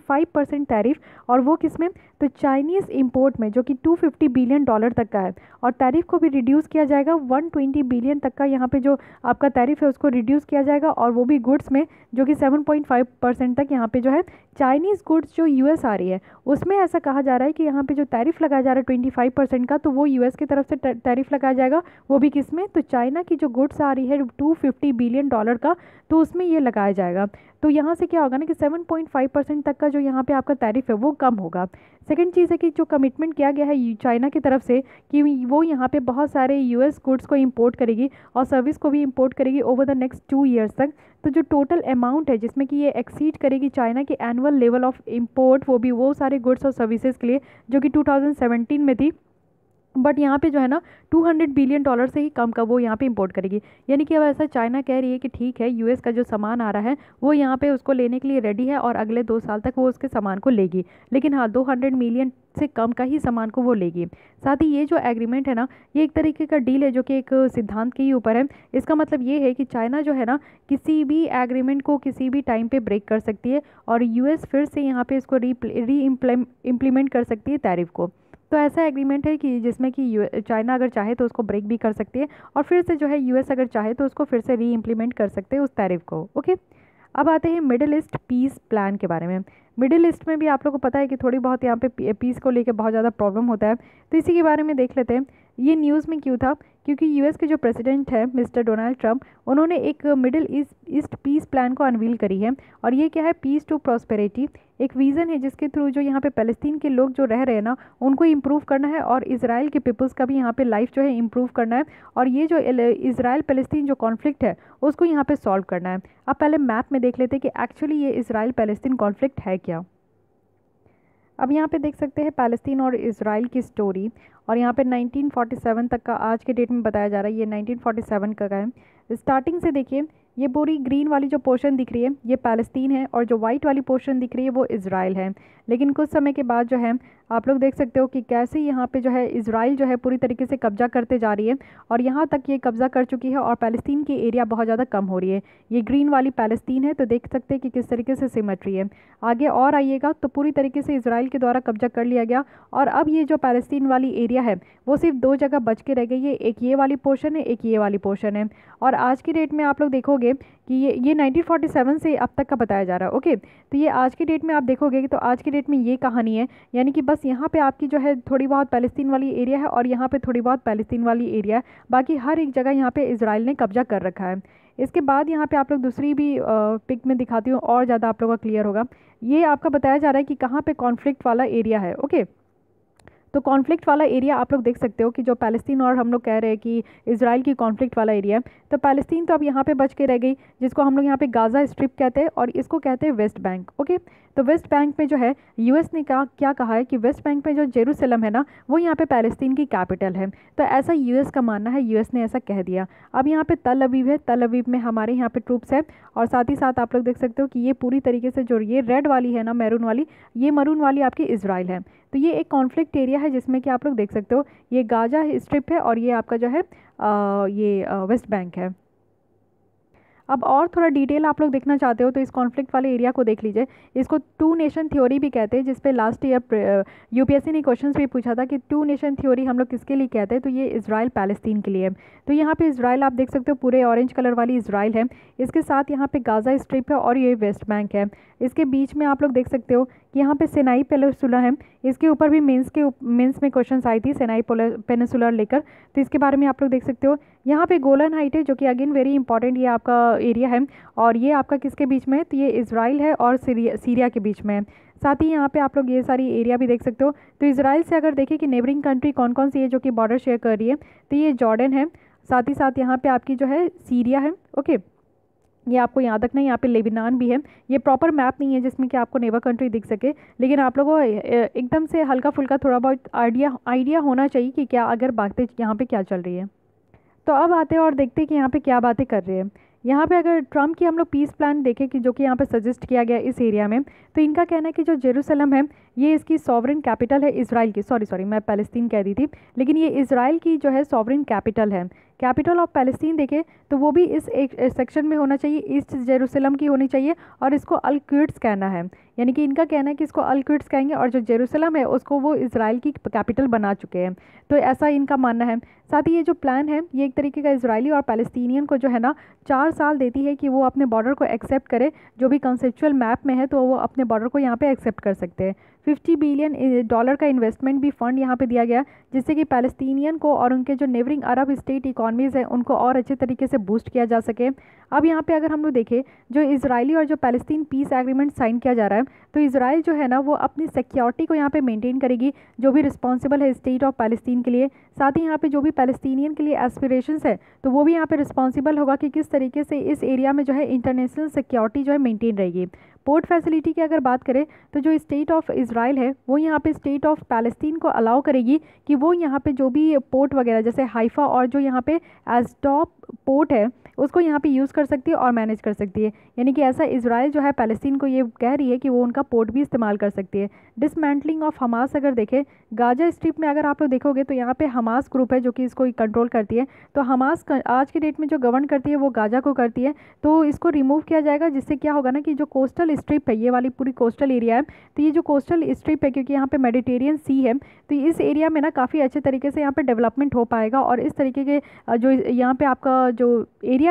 A: 25% टैरिफ, और वो किस में, तो चाइनीज़ इंपोर्ट में जो कि $250 बिलियन तक का है। और टैरिफ को भी रिड्यूस किया जाएगा 120 बिलियन तक का, यहाँ पे जो आपका टैरिफ है उसको रिड्यूस किया जाएगा, और वो भी गुड्स में जो कि 7.5% तक यहाँ पे जो है चाइनीज़ गुड्स जो यूएस आ रही है उसमें ऐसा कहा जा रहा है कि यहाँ पे जो टैरिफ लगाया जा रहा है 25% का, तो वो यूएस की तरफ से टैरिफ लगाया जाएगा, वो भी किस में, तो चाइना की जो गुड्स आ रही है $250 बिलियन का, तो उसमें ये लगाया जाएगा। तो यहाँ से क्या होगा ना कि 7.5% तक का जो यहाँ पे आपका टैरिफ है वो कम होगा। सेकंड चीज़ है कि जो कमिटमेंट किया गया है चाइना की तरफ से कि वो यहाँ पे बहुत सारे यूएस गुड्स को इंपोर्ट करेगी और सर्विस को भी इंपोर्ट करेगी ओवर द नेक्स्ट 2 ईयर्स तक। तो जो टोटल अमाउंट है जिसमें कि ये एक्सीड करेगी चाइना की एनुअल लेवल ऑफ इंपोर्ट, वो भी वो सारे गुड्स और सर्विसेज के लिए जो कि 2017 में थी, बट यहाँ पे जो है ना $200 बिलियन से ही कम का वो यहाँ पे इंपोर्ट करेगी। यानी कि अब ऐसा चाइना कह रही है कि ठीक है यूएस का जो सामान आ रहा है वो यहाँ पे उसको लेने के लिए रेडी है और अगले 2 साल तक वो उसके सामान को लेगी, लेकिन हाँ 200 मिलियन से कम का ही सामान को वो लेगी। साथ ही ये जो एग्रीमेंट है ना ये एक तरीके का डील है जो कि एक सिद्धांत के ही ऊपर है। इसका मतलब ये है कि चाइना जो है ना किसी भी एग्रीमेंट को किसी भी टाइम पे ब्रेक कर सकती है और यूएस फिर से यहाँ पे इसको इम्प्लीमेंट कर सकती है टैरिफ को। तो ऐसा एग्रीमेंट है कि जिसमें कि चाइना अगर चाहे तो उसको ब्रेक भी कर सकती है और फिर से जो है यूएस अगर चाहे तो उसको फिर से री इम्प्लीमेंट कर सकते हैं उस टैरिफ को। ओके, अब आते हैं मिडिल ईस्ट पीस प्लान के बारे में। मिडिल ईस्ट में भी आप लोगों को पता है कि थोड़ी बहुत यहाँ पे पीस को लेकर बहुत ज़्यादा प्रॉब्लम होता है, तो इसी के बारे में देख लेते हैं। ये न्यूज़ में क्यों था, क्योंकि यूएस के जो प्रेसिडेंट है मिस्टर डोनाल्ड ट्रंप, उन्होंने एक मिडिल ईस्ट पीस प्लान को अनवील करी है। और ये क्या है, पीस टू प्रॉस्पेरिटी, एक विज़न है जिसके थ्रू जो यहाँ पे फ़लस्तीन के लोग जो रह रहे हैं ना, उनको इम्प्रूव करना है और इजराइल के पीपल्स का भी यहाँ पे लाइफ जो है इम्प्रूव करना है। और ये जो इजराइल फ़लस्तीन जो कॉन्फ्लिक्ट है उसको यहाँ पे सॉल्व करना है। अब पहले मैप में देख लेते हैं कि एक्चुअली ये इजराइल फ़लस्तीन कॉन्फ्लिक्ट है क्या। अब यहाँ पे देख सकते हैं पैलेस्टीन और इसराइल की स्टोरी, और यहाँ पे 1947 तक का आज के डेट में बताया जा रहा है। ये 1947 का है। स्टार्टिंग से देखिए, ये पूरी ग्रीन वाली जो पोर्शन दिख रही है ये पैलेस्तीन है, और जो वाइट वाली पोर्शन दिख रही है वो इजराइल है। लेकिन कुछ समय के बाद जो है आप लोग देख सकते हो कि कैसे यहाँ पे जो है इजराइल जो है पूरी तरीके से कब्जा करते जा रही है, और यहाँ तक ये कब्जा कर चुकी है, और पैलेस्तीन की एरिया बहुत ज़्यादा कम हो रही है। ये ग्रीन वाली पैलेस्तीन है, तो देख सकते हैं कि किस तरीके से सिमेट्री है। आगे और आइएगा तो पूरी तरीके से इजराइल के द्वारा कब्जा कर लिया गया, और अब ये जो पैलेस्तीन वाली एरिया है वो सिर्फ दो जगह बच के रह गई है, एक ये वाली पोर्शन है, एक ये वाली पोर्शन है। और आज की डेट में आप लोग देखोगे कि ये 1947 से अब तक का बताया जा रहा है। ओके, तो ये आज की डेट में आप देखोगे तो आज की डेट में ये कहानी है, यानी कि बस यहाँ पे आपकी जो है थोड़ी बहुत पैलेस्तीन वाली एरिया है, और यहाँ पे थोड़ी बहुत पैलेस्तीन वाली एरिया है, बाकी हर एक जगह यहाँ पे इजराइल ने कब्जा कर रखा है। इसके बाद यहाँ पे आप लोग दूसरी भी पिक में दिखाती हूँ, और ज़्यादा आप लोगों का क्लियर होगा। ये आपका बताया जा रहा है कि कहाँ पे कॉन्फ्लिक्ट वाला एरिया है। ओके, तो कॉन्फ्लिक्ट वाला एरिया आप लोग देख सकते हो कि जो पैलेस्तीन और हम लोग कह रहे हैं कि इजराइल की कॉन्फ्लिक्ट वाला एरिया है, तो पैलेस्तीन तो अब यहाँ पे बच के रह गई, जिसको हम लोग यहाँ पे गाज़ा स्ट्रिप कहते हैं, और इसको कहते हैं वेस्ट बैंक। ओके, तो वेस्ट बैंक में जो है यूएस ने क्या कहा है कि वेस्ट बैंक में जो जेरूसलम है ना, वो यहाँ पे पैलेस्तीन की कैपिटल है। तो ऐसा यूएस का मानना है, यूएस ने ऐसा कह दिया। अब यहाँ पे तल अवीव है, तल अवीव में हमारे यहाँ पे ट्रूप्स है, और साथ ही साथ आप लोग देख सकते हो कि ये पूरी तरीके से जो ये रेड वाली है ना, मैरून वाली, ये मरून वाली आपकी इजराइल है। तो ये एक कॉन्फ्लिक्ट एरिया है जिसमें कि आप लोग देख सकते हो ये गाजा स्ट्रिप है, और ये आपका जो है वेस्ट बैंक है। अब और थोड़ा डिटेल आप लोग देखना चाहते हो तो इस कॉन्फ्लिक्ट वाले एरिया को देख लीजिए। इसको टू नेशन थ्योरी भी कहते हैं, जिस पे लास्ट ईयर यूपीएससी ने क्वेश्चन भी पूछा था कि टू नेशन थ्योरी हम लोग किसके लिए कहते हैं, तो ये इजराइल पैलेस्तीन के लिए है। तो यहाँ पे इजराइल आप देख सकते हो पूरे ऑरेंज कलर वाली इजराइल है, इसके साथ यहाँ पे गाजा स्ट्रिप है, और ये वेस्ट बैंक है। इसके बीच में आप लोग देख सकते हो कि यहाँ पे सिनाई पेनिनसुला है, इसके ऊपर भी मेंस में क्वेश्चन आई थी सिनाई पेनिनसुला लेकर, तो इसके बारे में आप लोग देख सकते हो। यहाँ पे गोलन हाइट है, जो कि अगेन वेरी इंपॉर्टेंट ये आपका एरिया है, और ये आपका किसके बीच में है, तो ये इजराइल है और सीरिया के बीच में है। साथ ही यहाँ पे आप लोग ये सारी एरिया भी देख सकते हो। तो इजराइल से अगर देखें कि नेबरिंग कंट्री कौन कौन सी है जो कि बॉर्डर शेयर कर रही है, तो ये जॉर्डन है, साथ ही साथ यहाँ पे आपकी जो है सीरिया है। ओके, ये आपको याद रखना है, यहाँ पे लेबनान भी है। ये प्रॉपर मैप नहीं है जिसमें कि आपको नेबर कंट्री दिख सके, लेकिन आप लोगों को एकदम से हल्का फुल्का थोड़ा बहुत आइडिया होना चाहिए कि क्या अगर बातें यहाँ पे क्या चल रही है। तो अब आते हैं और देखते हैं कि यहाँ पे क्या बातें कर रहे हैं। यहाँ पे अगर ट्रम्प की हम लोग पीस प्लान देखें कि जो कि यहाँ पे सजेस्ट किया गया इस एरिया में, तो इनका कहना है कि जो जेरूसलम है ये इसकी सॉवरेन कैपिटल है इजराइल की, सॉरी मैं पैलेस्तीन कह दी थी, लेकिन ये इजराइल की जो है सॉवरेन कैपिटल है। कैपिटल ऑफ पैलेस्तीन देखें तो वो भी इस एक सेक्शन में होना चाहिए, ईस्ट जेरूसलम की होनी चाहिए, और इसको अल क्विड्स कहना है, यानी कि इनका कहना है कि इसको अल क्विड्स कहेंगे, और जो जेरूसलम है उसको वो इजराइल की कैपिटल बना चुके हैं। तो ऐसा इनका मानना है। साथ ही ये जो प्लान है ये एक तरीके का इजरायली और पैलेस्टीनियन को जो है ना 4 साल देती है कि वो अपने बॉर्डर को एक्सेप्ट करे, जो भी कंसेप्चुअल मैप में है तो वो अपने बॉर्डर को यहाँ पे एक्सेप्ट कर सकते हैं। $50 बिलियन का इन्वेस्टमेंट भी फंड यहाँ पे दिया गया, जिससे कि पैलेस्टीनियन को और उनके जो नेबरिंग अरब स्टेट इकॉनमीज़ हैं उनको और अच्छे तरीके से बूस्ट किया जा सके। अब यहाँ पे अगर हम लोग देखें जो इजरायली और जो पैलेस्तीन पीस एग्रीमेंट साइन किया जा रहा है, तो इजराइल जो है ना वो अपनी सिक्योरिटी को यहाँ पे मेंटेन करेगी, जो भी रिस्पॉन्सिबल है स्टेट ऑफ पैलेस्तीन के लिए। साथ ही यहाँ पे जो भी पैलेस्टीनियन के लिए एस्पिरेशंस है तो वो भी यहाँ पे रिस्पॉन्सिबल होगा कि किस तरीके से इस एरिया में जो है इंटरनेशनल सिक्योरिटी जो है मेंटेन रहेगी। पोर्ट फैसिलिटी की अगर बात करें तो जो स्टेट ऑफ इजराइल है वो यहाँ पे स्टेट ऑफ पैलेस्तीन को अलाउ करेगी कि वो यहाँ पे जो भी पोर्ट वगैरह जैसे हाइफा और जो यहाँ पे एस्टॉप पोर्ट है उसको यहाँ पे यूज़ कर सकती है और मैनेज कर सकती है। यानी कि ऐसा इजराइल जो है पैलेस्तीन को ये कह रही है कि वो उनका पोर्ट भी इस्तेमाल कर सकती है। डिसमेंटलिंग ऑफ हमास अगर देखें, गाजा स्ट्रिप में अगर आप लोग देखोगे तो यहाँ पे हमास ग्रुप है जो कि इसको कंट्रोल करती है। तो हमास आज के डेट में जो गवर्न करती है वो गाजा को करती है, तो इसको रिमूव किया जाएगा, जिससे क्या होगा ना कि जो कोस्टल स्ट्रिप है, ये वाली पूरी कोस्टल एरिया है, तो ये जो कोस्टल स्ट्रिप है क्योंकि यहाँ पे मेडिटेरियन सी है, तो इस एरिया में ना काफ़ी अच्छे तरीके से यहाँ पे डेवलपमेंट हो पाएगा। और इस तरीके के जो यहाँ पे आपका जो एरिया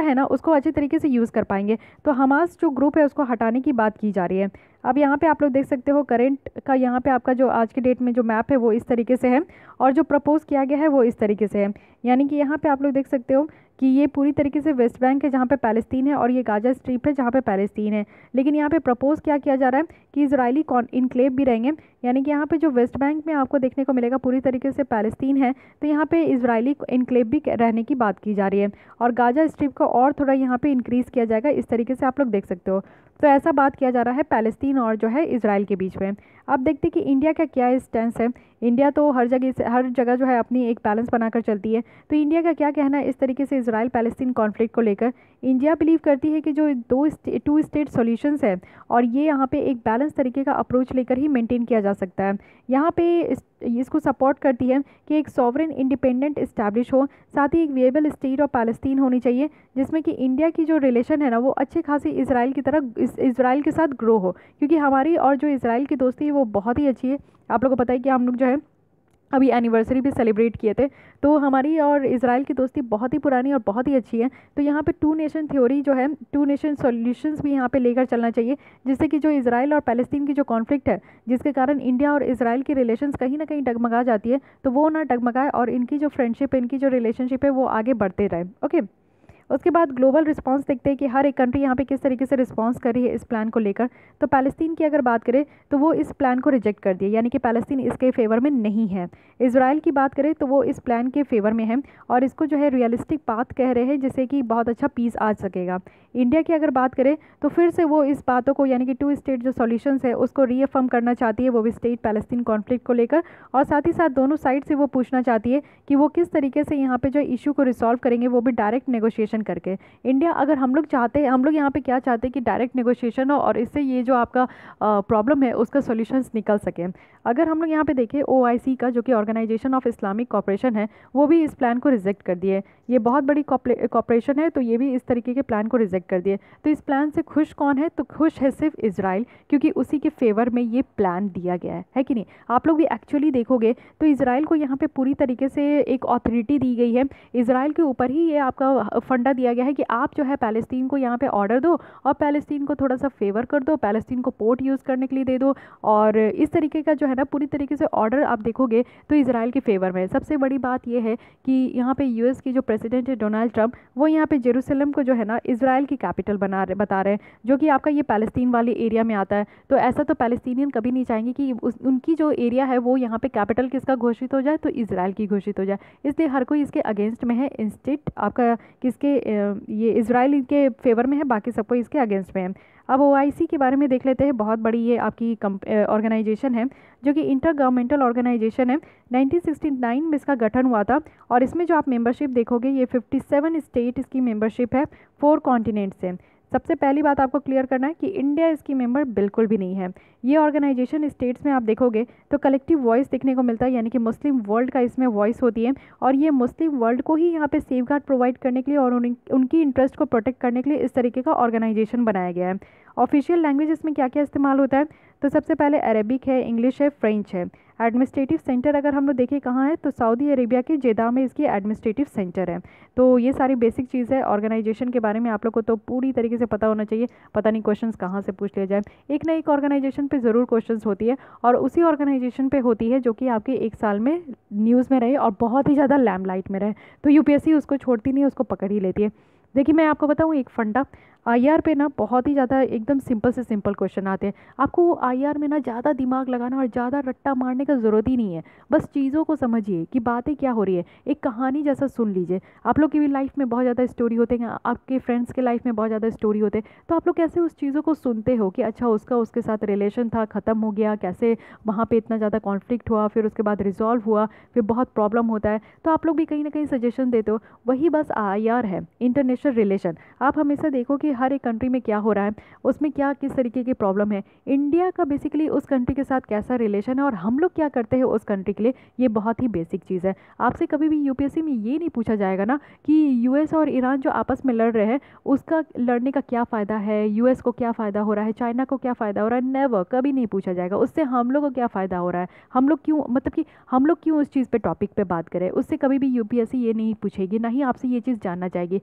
A: है ना उसको अच्छे तरीके से यूज़ कर पाएंगे। तो हमास जो ग्रुप है उसको हटाने की बात की जा रही है। अब यहाँ पे आप लोग देख सकते हो करंट का, यहाँ पे आपका जो आज के डेट में जो मैप है वो इस तरीके से है, और जो प्रपोज किया गया है वो इस तरीके से है। यानी कि यहाँ पे आप लोग देख सकते हो कि ये पूरी तरीके से वेस्ट बैंक है जहाँ पे पैलेस्तीन है, और ये गाजा स्ट्रिप है जहाँ पे पैलेस्तीन है। लेकिन यहाँ पे प्रपोज क्या किया जा रहा है कि इजरायली इनक्लेव भी रहेंगे। यानी कि यहाँ पे जो वेस्ट बैंक में आपको देखने को मिलेगा पूरी तरीके से पैलेस्तीन है, तो यहाँ पे इजरायली इनक्लेव भी रहने की बात की जा रही है, और गाजा स्ट्रिप को और थोड़ा यहाँ पे इंक्रीज़ किया जाएगा, इस तरीके से आप लोग देख सकते हो। तो ऐसा बात किया जा रहा है पैलेस्तीन और जो है इजराइल के बीच में। अब देखते हैं कि इंडिया का क्या स्टैंस है। इंडिया तो हर जगह जो है अपनी एक बैलेंस बनाकर चलती है। तो इंडिया का क्या कहना है इस तरीके से इजराइल पैलेस्तीन कॉन्फ्लिक्ट को लेकर। इंडिया बिलीव करती है कि जो टू स्टेट सॉल्यूशंस है, और ये यहाँ पे एक बैलेंस तरीके का अप्रोच लेकर ही मेंटेन किया जा सकता है। यहाँ पे इसको सपोर्ट करती है कि एक सॉवरेन इंडिपेंडेंट इस्टेब्लिश हो, साथ ही एक विएबल स्टेट ऑफ पैलेस्तीन होनी चाहिए, जिसमें कि इंडिया की जो रिलेशन है ना वो अच्छे खासी इसराइल की तरह इसराइल के साथ ग्रो हो, क्योंकि हमारी और जो इसराइल की दोस्ती है वो बहुत ही अच्छी है। आप लोगों को पता है कि हम लोग जो है अभी एनिवर्सरी भी सेलिब्रेट किए थे। तो हमारी और इसराइल की दोस्ती बहुत ही पुरानी और बहुत ही अच्छी है। तो यहाँ पे टू नेशन थ्योरी जो है, टू नेशन सॉल्यूशंस भी यहाँ पे लेकर चलना चाहिए, जिससे कि जो इसराइल और पैलेस्तीन की जो कॉन्फ्लिक्ट है, जिसके कारण इंडिया और इसराइल की रिलेशंस कहीं ना कहीं डगमगा जाती है, तो वो ना डगमगाए और इनकी जो फ्रेंडशिप है, इनकी जो रिलेशनशिप है वो आगे बढ़ते रहे। ओके। उसके बाद ग्लोबल रिस्पांस देखते हैं कि हर एक कंट्री यहाँ पे किस तरीके से रिस्पांस कर रही है इस प्लान को लेकर। तो पैलेस्तीन की अगर बात करें तो वो इस प्लान को रिजेक्ट कर दिया, यानी कि पैलेस्तीन इसके फेवर में नहीं है। इसराइल की बात करें तो वो इस प्लान के फेवर में है, और इसको जो है रियलिस्टिक पाथ कह रहे हैं, जिससे कि बहुत अच्छा पीस आ सकेगा। इंडिया की अगर बात करें तो फिर से वो इस बातों को, यानी कि टू स्टेट जो सॉल्यूशंस है उसको रीअफर्म करना चाहती है, वो भी स्टेट पैलेस्तीन कॉन्फ्लिक्ट को लेकर, और साथ ही साथ दोनों साइड से वो पूछना चाहती है कि वो किस तरीके से यहाँ पे जो इशू को रिसॉल्व करेंगे, वो भी डायरेक्ट नेगोशिएशन करके। इंडिया अगर हम लोग चाहते हैं, हम लोग यहाँ पे क्या चाहते हैं कि डायरेक्ट नेगोशिएशन हो, और इससे ये जो आपका प्रॉब्लम है उसका सॉल्यूशंस निकल सके। अगर हम लोग यहाँ पे देखें OIC का, जो कि ऑर्गेनाइजेशन ऑफ इस्लामिक कॉपरेशन है, वो भी इस प्लान को रिजेक्ट कर दिए। ये बहुत बड़ी कॉपरेशन है, तो ये भी इस तरीके के प्लान को रिजेक्ट कर दिए। तो इस प्लान से खुश कौन है? तो खुश है सिर्फ इसराइल, क्योंकि उसी के फेवर में ये प्लान दिया गया है कि नहीं। आप लोग भी एक्चुअली देखोगे तो इसराइल को यहाँ पे पूरी तरीके से एक अथॉरिटी दी गई है, इसराइल के ऊपर ही ये आपका फंडा दिया गया है कि आप जो है पैलेस्तीन को यहाँ पे ऑर्डर दो, और पैलेस्तीन को थोड़ा सा फेवर कर दो, पैलेस्तीन को पोर्ट यूज़ करने के लिए दे दो, और इस तरीके का जो है ना पूरी तरीके से ऑर्डर आप देखोगे तो इसराइल के फेवर में है। सबसे बड़ी बात यह है कि यहाँ पे US की जो प्रेसिडेंट है डोनाल्ड ट्रंप, वो यहाँ पे जेरूसलम को जो है ना इसराइल की कैपिटल बता रहे हैं, जो कि आपका ये पैलेस्तीन वाले एरिया में आता है। तो ऐसा तो पैलेस्तीनियन कभी नहीं चाहेंगे कि उनकी जो एरिया है वो यहाँ पे कैपिटल किसका घोषित हो जाए, तो इसराइल की घोषित हो जाए। इसलिए हर कोई इसके अगेंस्ट में है। इंस्टेट आपका किसके ये इसराइल के फेवर में है, बाकी सबको इसके अगेंस्ट में है। अब OIC के बारे में देख लेते हैं। बहुत बड़ी ये आपकी ऑर्गेनाइजेशन है, जो कि इंटर गवर्नमेंटल ऑर्गेनाइजेशन है। 1969 में इसका गठन हुआ था, और इसमें जो आप मेंबरशिप देखोगे ये 57 स्टेट इसकी मेंबरशिप है, 4 कॉन्टिनेंट से। सबसे पहली बात आपको क्लियर करना है कि इंडिया इसकी मेंबर बिल्कुल भी नहीं है। ये ऑर्गेनाइजेशन स्टेट्स में आप देखोगे तो कलेक्टिव वॉइस देखने को मिलता है, यानी कि मुस्लिम वर्ल्ड का इसमें वॉइस होती है, और ये मुस्लिम वर्ल्ड को ही यहाँ पे सेफगार्ड प्रोवाइड करने के लिए और उनकी इंटरेस्ट को प्रोटेक्ट करने के लिए इस तरीके का ऑर्गेनाइजेशन बनाया गया है। ऑफिशियल लैंग्वेज इसमें क्या क्या इस्तेमाल होता है? तो सबसे पहले अरेबिक है, इंग्लिश है, फ्रेंच है। एडमिनिस्ट्रेटिव सेंटर अगर हम लोग देखें कहाँ है, तो सऊदी अरेबिया के जेदा में इसकी एडमिनिस्ट्रेटिव सेंटर है। तो ये सारी बेसिक चीज़ है ऑर्गेनाइजेशन के बारे में, आप लोग को तो पूरी तरीके से पता होना चाहिए। पता नहीं क्वेश्चंस कहाँ से पूछ लिया जाए। एक ना एक ऑर्गेनाइजेशन पे ज़रूर क्वेश्चंस होती है, और उसी ऑर्गेनाइजेशन पे होती है जो कि आपके एक साल में न्यूज़ में रहे और बहुत ही ज़्यादा लैम्पलाइट में रहे। तो UPSC उसको छोड़ती नहीं, उसको पकड़ ही लेती है। देखिए मैं आपको बताऊँ एक फंडा, IR पे ना बहुत ही ज़्यादा एकदम सिंपल से सिंपल क्वेश्चन आते हैं। आपको IR में ना ज़्यादा दिमाग लगाना और ज़्यादा रट्टा मारने का ज़रूरत ही नहीं है। बस चीज़ों को समझिए कि बातें क्या हो रही है, एक कहानी जैसा सुन लीजिए। आप लोग की भी लाइफ में बहुत ज़्यादा स्टोरी होते हैं, आपके फ्रेंड्स के लाइफ में बहुत ज़्यादा स्टोरी होते हैं, तो आप लोग कैसे उस चीज़ों को सुनते हो कि अच्छा उसके साथ रिलेशन था, ख़त्म हो गया, कैसे वहाँ पर इतना ज़्यादा कॉन्फ्लिक्ट हुआ, फिर उसके बाद रिजॉल्व हुआ, फिर बहुत प्रॉब्लम होता है। तो आप लोग भी कहीं ना कहीं सजेशन देते हो, वही बस IR है, इंटरनेशनल रिलेशन। आप हमेशा देखो कि हर एक कंट्री में क्या हो रहा है, उसमें क्या किस तरीके की प्रॉब्लम है, इंडिया का बेसिकली उस कंट्री के साथ कैसा रिलेशन है, और हम लोग क्या करते हैं उस कंट्री के लिए। ये बहुत ही बेसिक चीज़ है। आपसे कभी भी UPSC में ये नहीं पूछा जाएगा ना कि US और ईरान जो आपस में लड़ रहे हैं उसका लड़ने का क्या फ़ायदा है, US को क्या फ़ायदा हो रहा है, चाइना को क्या फ़ायदा हो रहा है। नेवर, कभी नहीं पूछा जाएगा। उससे हम लोग को क्या फ़ायदा हो रहा है, हम लोग क्यों, मतलब कि हम लोग क्यों उस चीज़ पे टॉपिक पे बात करें, उससे कभी भी UPSC ये नहीं पूछेगी, ना ही आपसे ये चीज़ जानना चाहेगी।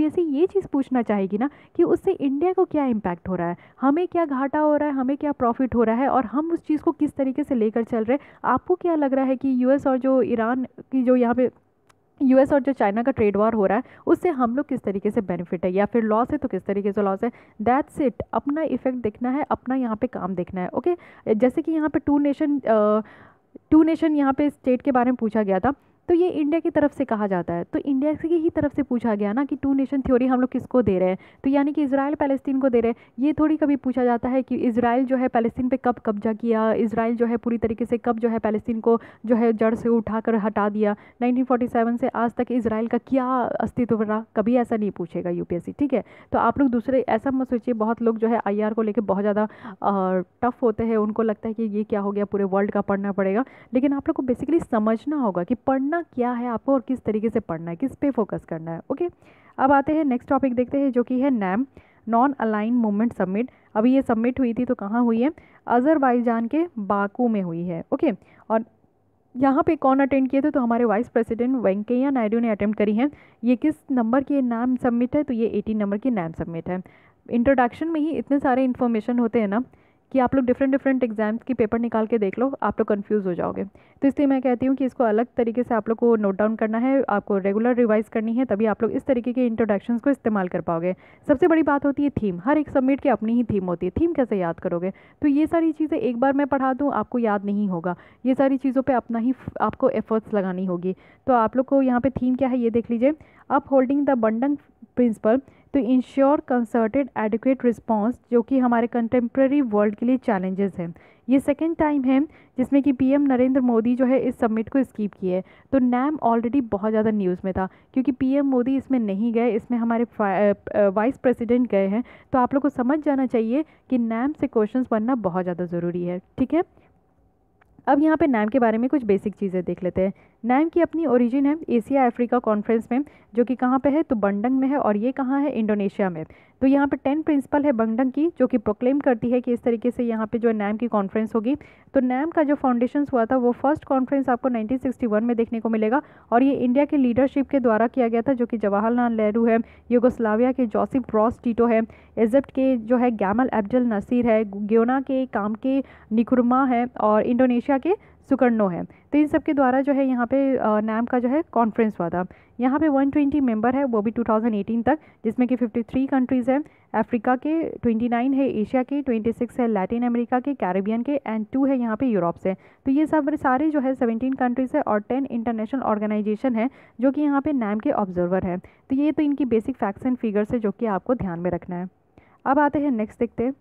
A: यूपीएससी ये चीज़ पूछना चाहेगी ना कि उससे इंडिया को क्या इम्पैक्ट हो रहा है, हमें क्या घाटा हो रहा है, हमें क्या प्रॉफिट हो रहा है, और हम उस चीज़ को किस तरीके से लेकर चल रहे हैं। आपको क्या लग रहा है कि यूएस और जो ईरान की जो यहाँ पे यूएस और जो चाइना का ट्रेड वॉर हो रहा है उससे हम लोग किस तरीके से बेनिफिट है, या फिर लॉस है तो किस तरीके से लॉस है। दैट्स इट, अपना इफेक्ट देखना है, अपना यहाँ पे काम देखना है। ओके, जैसे कि यहाँ पे टू नेशन यहाँ पे स्टेट के बारे में पूछा गया था, तो ये इंडिया की तरफ से कहा जाता है, तो इंडिया की ही तरफ से पूछा गया ना कि टू नेशन थ्योरी हम लोग किसको दे रहे हैं, तो यानी कि इसराइल पैलेस्तीन को दे रहे हैं। ये थोड़ी कभी पूछा जाता है कि इसराइल जो है पैलेस्तीन पे कब कब्जा किया, इसराइल जो है पूरी तरीके से कब जो है पैलेस्तीन को जो है जड़ से उठाकर हटा दिया, 1947 से आज तक इसराइल का क्या अस्तित्व रहा, कभी ऐसा नहीं पूछेगा यूपीएससी। ठीक है, तो आप लोग दूसरे ऐसा मत सोचिए, बहुत लोग जो है आईआर को लेकर बहुत ज़्यादा टफ होते हैं, उनको लगता है कि ये क्या हो गया, पूरे वर्ल्ड का पढ़ना पड़ेगा, लेकिन आप लोग को बेसिकली समझना होगा कि पढ़ना क्या है आपको और किस तरीके से पढ़ना है, किस पे फोकस करना है। ओके, अब आते हैं नेक्स्ट टॉपिक देखते हैं जो कि है NAM, non aligned movement summit. अभी ये समिट हुई थी तो कहाँ हुई है, अजरबैजान के बाकू में हुई है। ओके, और यहाँ पे कौन अटेंड किए थे, तो हमारे वाइस प्रेसिडेंट वेंकैया नायडू ने अटेंड करी है। ये किस नंबर की नैम समिट है, तो ये 18 नंबर की नैम समिट है। इंट्रोडक्शन में ही इतने सारे इन्फॉर्मेशन होते हैं ना कि आप लोग डिफरेंट डिफरेंट एग्जाम्स की पेपर निकाल के देख लो, आप लोग कंफ्यूज हो जाओगे। तो इसलिए मैं कहती हूँ कि इसको अलग तरीके से आप लोग को नोट डाउन करना है, आपको रेगुलर रिवाइज करनी है, तभी आप लोग इस तरीके के इंट्रोडक्शंस को इस्तेमाल कर पाओगे। सबसे बड़ी बात होती है थीम, हर एक सबमिट की अपनी ही थीम होती है, थीम कैसे याद करोगे, तो ये सारी चीज़ें एक बार मैं पढ़ा दूँ आपको याद नहीं होगा, ये सारी चीज़ों पर अपना ही आपको एफर्ट्स लगानी होगी। तो आप लोग को यहाँ पे थीम क्या है ये देख लीजिए, upholding the Bandung principle to ensure concerted adequate response, जो कि हमारे कंटेम्प्रेरी वर्ल्ड के लिए चैलेंजेस हैं। ये सेकेंड टाइम है जिसमें कि पीएम नरेंद्र मोदी जो है इस समिट को स्कीप किए है। तो नैम ऑलरेडी बहुत ज़्यादा न्यूज़ में था क्योंकि पीएम मोदी इसमें नहीं गए, इसमें हमारे वाइस प्रेसिडेंट गए हैं। तो आप लोग को समझ जाना चाहिए कि नैम से क्वेश्चंस बनना बहुत ज़्यादा ज़रूरी है। ठीक है, अब यहाँ पे नैम के बारे में कुछ बेसिक चीज़ें देख लेते हैं। नैम की अपनी ओरिजिन है एशिया अफ्रीका कॉन्फ्रेंस में, जो कि कहाँ पे है, तो बंडंग में है, और ये कहाँ है, इंडोनेशिया में। तो यहाँ पे 10 प्रिंसिपल है बंडंग की, जो कि प्रोक्लेम करती है कि इस तरीके से यहाँ पे जो नैम की कॉन्फ्रेंस होगी। तो नैम का जो फाउंडेशन हुआ था वो फर्स्ट कॉन्फ्रेंस आपको 1961 में देखने को मिलेगा, और ये इंडिया के लीडरशिप के द्वारा किया गया था, जो कि जवाहरलाल नेहरू है, यूगोस्लाविया के जोसेफ ब्रॉस टीटो है, इजिप्ट के जो है गैमल अब्दुल नसीर है, ग्योना के काम के निकुरमा है, और इंडोनेशिया के सुकर्नो है। तो इन सब के द्वारा जो है यहाँ पे नैम का जो है कॉन्फ्रेंस हुआ था। यहाँ पे 120 मेंबर है, वो भी 2018 तक, जिसमें कि 53 कंट्रीज़ हैं, अफ्रीका के 29 है, एशिया के 26 है, लैटिन अमेरिका के, कैरिबियन के, एंड 2 है यहाँ पे यूरोप से। तो ये सब सारे जो है 17 कंट्रीज़ है और 10 इंटरनेशनल ऑर्गेनाइजेशन है जो कि यहाँ पे नैम के ऑब्जर्वर है। तो ये तो इनकी बेसिक फैक्ट्स एंड फिगर्स है जो कि आपको ध्यान में रखना है। अब आते हैं नेक्स्ट देखते हैं।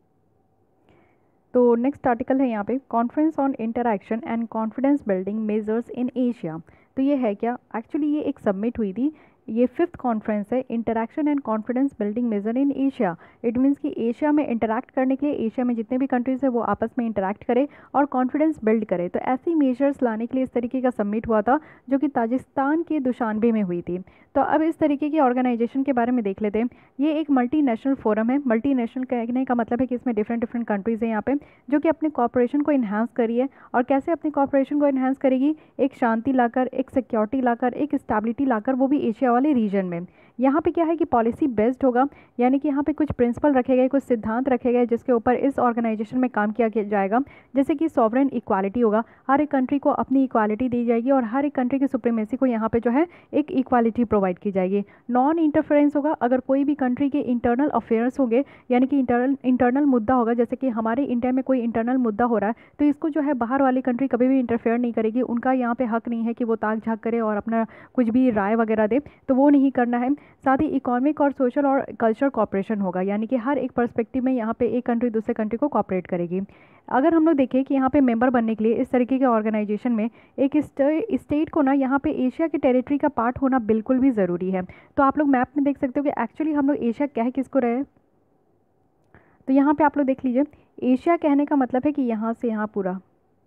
A: तो नेक्स्ट आर्टिकल है यहाँ पे, conference on interaction and confidence building measures in Asia. तो ये है क्या, एक्चुअली ये एक सबमिट हुई थी, ये 5th कॉन्फ्रेंस है, interaction and confidence building measure in Asia. It means कि एशिया में इंटरैक्ट करने के लिए एशिया में जितने भी कंट्रीज़ है वो आपस में इंटरैक्ट करे और कॉन्फिडेंस बिल्ड करे। तो ऐसी मेजर्स लाने के लिए इस तरीके का सबमिट हुआ था, जो कि ताजिकिस्तान के दुशानबे में हुई थी। तो अब इस तरीके की ऑर्गेनाइजेशन के बारे में देख लेते हैं। ये एक मल्टीनेशनल फोरम है, मल्टीनेशनल कहने का मतलब है कि इसमें डिफरेंट डिफरेंट कंट्रीज़ हैं यहाँ पे, जो कि अपने कॉपरेशन को इन्हांस करी है। और कैसे अपने कॉपरेशन को इन्हांस करेगी, एक शांति लाकर, एक सिक्योरिटी लाकर, एक स्टेबिलिटी लाकर, वो भी एशिया वाले रीजन में। यहाँ पे क्या है कि पॉलिसी बेस्ड होगा, यानी कि यहाँ पे कुछ प्रिंसिपल रखे गए, कुछ सिद्धांत रखे गए जिसके ऊपर इस ऑर्गेनाइजेशन में काम किया जाएगा। जैसे कि सॉवरेन इक्वालिटी होगा, हर एक कंट्री को अपनी इक्वालिटी दी जाएगी और हर एक कंट्री की सुप्रीमेसी को यहाँ पे जो है एक इक्वालिटी प्रोवाइड की जाएगी। नॉन इंटरफेरेंस होगा, अगर कोई भी कंट्री के इंटरनल अफेयर्स होंगे, यानी कि इंटरनल मुद्दा होगा, जैसे कि हमारे इंडिया में कोई इंटरनल मुद्दा हो रहा है, तो इसको जो है बाहर वाली कंट्री कभी भी इंटरफेयर नहीं करेगी। उनका यहाँ पे हक नहीं है कि वो ताक झाँक करे और अपना कुछ भी राय वगैरह दे, तो वो नहीं करना है। साथ ही इकोनॉमिक और सोशल और कल्चर कॉपरेशन होगा, यानी कि हर एक पर्सपेक्टिव में यहाँ पे एक कंट्री दूसरे कंट्री को कॉपरेट करेगी। अगर हम लोग देखें कि यहाँ पे मेंबर बनने के लिए इस तरीके के ऑर्गेनाइजेशन में एक स्टेट को ना यहाँ पे एशिया के टेरिटरी का पार्ट होना बिल्कुल भी ज़रूरी है। तो आप लोग मैप में देख सकते हो कि एक्चुअली हम लोग एशिया कह किसको रहे हैं। तो यहाँ पे आप लोग देख लीजिए, एशिया कहने का मतलब है कि यहाँ से यहाँ पूरा,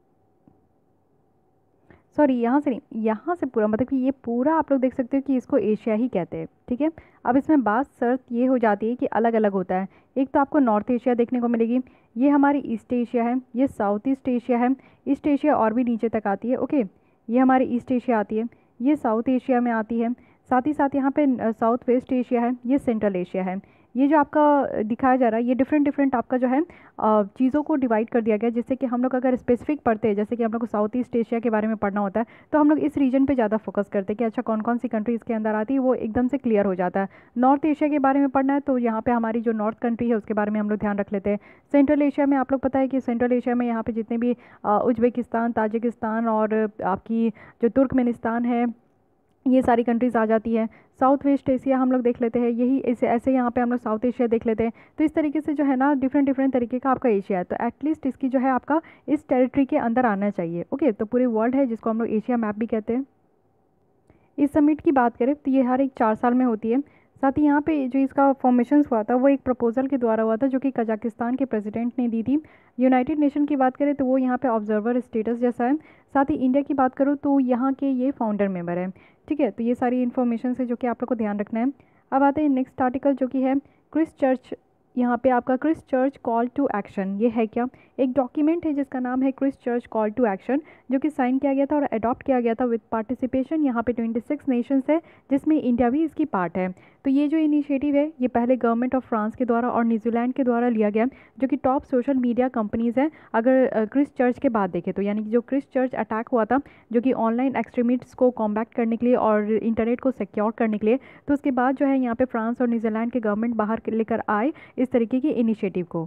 A: सॉरी यहाँ से नहीं, यहाँ से पूरा, मतलब कि ये पूरा आप लोग देख सकते हो कि इसको एशिया ही कहते हैं। ठीक है, अब इसमें बात शर्त ये हो जाती है कि अलग अलग होता है। एक तो आपको नॉर्थ एशिया देखने को मिलेगी, ये हमारी ईस्ट एशिया है, ये साउथ ईस्ट एशिया है, ईस्ट एशिया और भी नीचे तक आती है। ओके, ये हमारी ईस्ट एशिया आती है, ये साउथ एशिया में आती है। साथ ही साथ यहाँ पे साउथ वेस्ट एशिया है, ये सेंट्रल एशिया है। ये जो आपका दिखाया जा रहा है ये डिफरेंट डिफरेंट आपका जो है चीज़ों को डिवाइड कर दिया गया, जिससे कि हम लोग अगर स्पेसिफिक पढ़ते हैं, जैसे कि हम लोग को साउथ ईस्ट एशिया के बारे में पढ़ना होता है, तो हम लोग इस रीजन पे ज़्यादा फोकस करते हैं कि अच्छा कौन कौन सी कंट्री इसके अंदर आती है, वो एकदम से क्लियर हो जाता है। नॉर्थ एशिया के बारे में पढ़ना है तो यहाँ पे हमारी जो नॉर्थ कंट्री है उसके बारे में हम लोग ध्यान रख लेते हैं। सेंट्रल एशिया में आप लोग पता है कि सेंट्रल एशिया में यहाँ पे जितने भी उज्बेकिस्तान, ताजिकिस्तान और आपकी जो तुर्कमेनिस्तान है, ये सारी कंट्रीज़ आ जाती है। साउथ वेस्ट एशिया हम लोग देख लेते हैं, यही ऐसे ऐसे यहाँ पे हम लोग साउथ एशिया देख लेते हैं। तो इस तरीके से जो है ना डिफरेंट डिफरेंट तरीके का आपका एशिया है, तो एटलीस्ट इसकी जो है आपका इस टेरिटरी के अंदर आना चाहिए। ओके, तो पूरे वर्ल्ड है जिसको हम लोग एशिया मैप भी कहते हैं। इस समिट की बात करें तो ये हर एक 4 साल में होती है। साथ ही यहाँ पे जो इसका फॉर्मेशन हुआ था वो एक प्रपोजल के द्वारा हुआ था, जो कि कजाकिस्तान के प्रेसिडेंट ने दी थी। यूनाइटेड नेशन की बात करें तो वो यहाँ पे ऑब्जर्वर स्टेटस जैसा है। साथ ही इंडिया की बात करूँ तो यहाँ के ये फाउंडर मेंबर है। ठीक है, तो ये सारी इन्फॉर्मेशन है जो कि आप लोग को ध्यान रखना है। अब आते हैं नेक्स्ट आर्टिकल जो कि है क्रिस्ट चर्च। यहाँ पे आपका Christchurch call to action, ये है क्या? एक डॉक्यूमेंट है जिसका नाम है Christchurch call to action, जो कि साइन किया गया था और अडॉप्ट किया गया था विद पार्टिसिपेशन यहाँ पे 26 नेशंस है, जिसमें इंडिया भी इसकी पार्ट है। तो ये जो इनिशिएटिव है ये पहले गवर्नमेंट ऑफ फ्रांस के द्वारा और न्यूजीलैंड के द्वारा लिया गया, जो कि टॉप सोशल मीडिया कंपनीज़ हैं अगर क्रिस्ट चर्च के बाद देखें तो। यानी कि जो क्रिस्ट चर्च अटैक हुआ था, जो कि ऑनलाइन एक्सट्रीमिस्ट्स को कॉम्बैक्ट करने के लिए और इंटरनेट को सिक्योर करने के लिए, तो उसके बाद जो है यहाँ पे फ्रांस और न्यूजीलैंड के गवर्नमेंट बाहर लेकर आए इस तरीके की इनिशिएटिव को।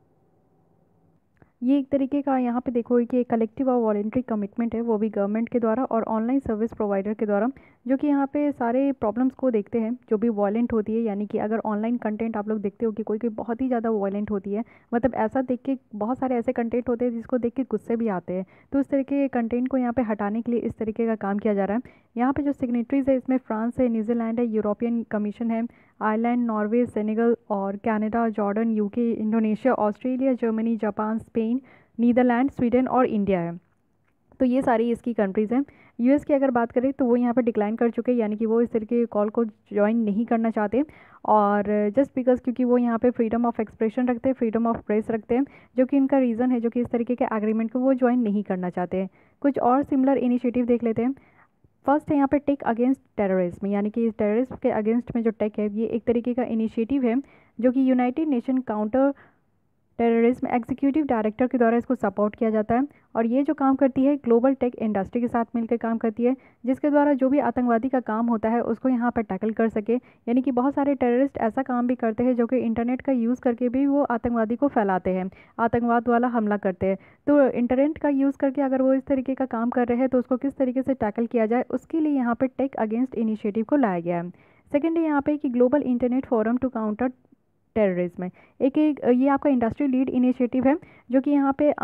A: ये एक तरीके का यहाँ पे देखो कि कलेक्टिव और वॉलेंट्री कमिटमेंट है, वो भी गवर्नमेंट के द्वारा और ऑनलाइन सर्विस प्रोवाइडर के द्वारा, जो कि यहाँ पे सारे प्रॉब्लम्स को देखते हैं जो भी वॉयलेंट होती है। यानी कि अगर ऑनलाइन कंटेंट आप लोग देखते हो कि कोई कोई बहुत ही ज़्यादा वॉयलेंट होती है, मतलब ऐसा देख के बहुत सारे ऐसे कंटेंट होते हैं जिसको देख के गुस्से भी आते हैं, तो उस तरीके के कंटेंट को यहाँ पे हटाने के लिए इस तरीके का काम किया जा रहा है। यहाँ पे जो सिग्नेटरीज है इसमें फ्रांस है, न्यूजीलैंड है, यूरोपियन कमीशन है, आयरलैंड, नॉर्वे, सेनेगल और Canada, Jordan, UK, Indonesia, Australia, Germany, Japan, Spain, Netherland, Sweden और इंडिया है। तो ये सारी इसकी कंट्रीज़ हैं। यूएस की अगर बात करें तो वो यहाँ पर डिक्लाइन कर चुके हैं, यानी कि वो इस तरीके के कॉल को ज्वाइन नहीं करना चाहते, और जस्ट बिकॉज क्योंकि वो यहाँ पे फ्रीडम ऑफ एक्सप्रेशन रखते हैं, फ्रीडम ऑफ प्रेस रखते हैं, जो कि इनका रीज़न है जो कि इस तरीके के एग्रीमेंट को वो ज्वाइन नहीं करना चाहते हैं। कुछ और सिमिलर इनिशिएटिव देख लेते हैं। फर्स्ट है यहाँ पे टेक अगेंस्ट टेररिज्म, यानी कि टेररिज्म के अगेंस्ट में जो टेक है ये एक तरीके का इनिशिएटिव है, जो कि United Nation counter terrorism executive director के द्वारा इसको सपोर्ट किया जाता है। और ये जो काम करती है ग्लोबल टेक इंडस्ट्री के साथ मिलकर काम करती है, जिसके द्वारा जो भी आतंकवादी का काम होता है उसको यहाँ पर टैकल कर सके। यानी कि बहुत सारे टेररिस्ट ऐसा काम भी करते हैं जो कि इंटरनेट का यूज़ करके भी वो आतंकवादी को फैलाते हैं, आतंकवाद वाला हमला करते हैं। तो इंटरनेट का यूज़ करके अगर वो इस तरीके का काम कर रहे हैं तो उसको किस तरीके से टैकल किया जाए, उसके लिए यहाँ पर टेक अगेंस्ट इनिशिएटिव को लाया गया है। सेकेंड है यहाँ पे कि global internet forum to counter terrorism है। एक ये आपका इंडस्ट्री लीड इनिशिएटिव है, जो कि यहाँ पे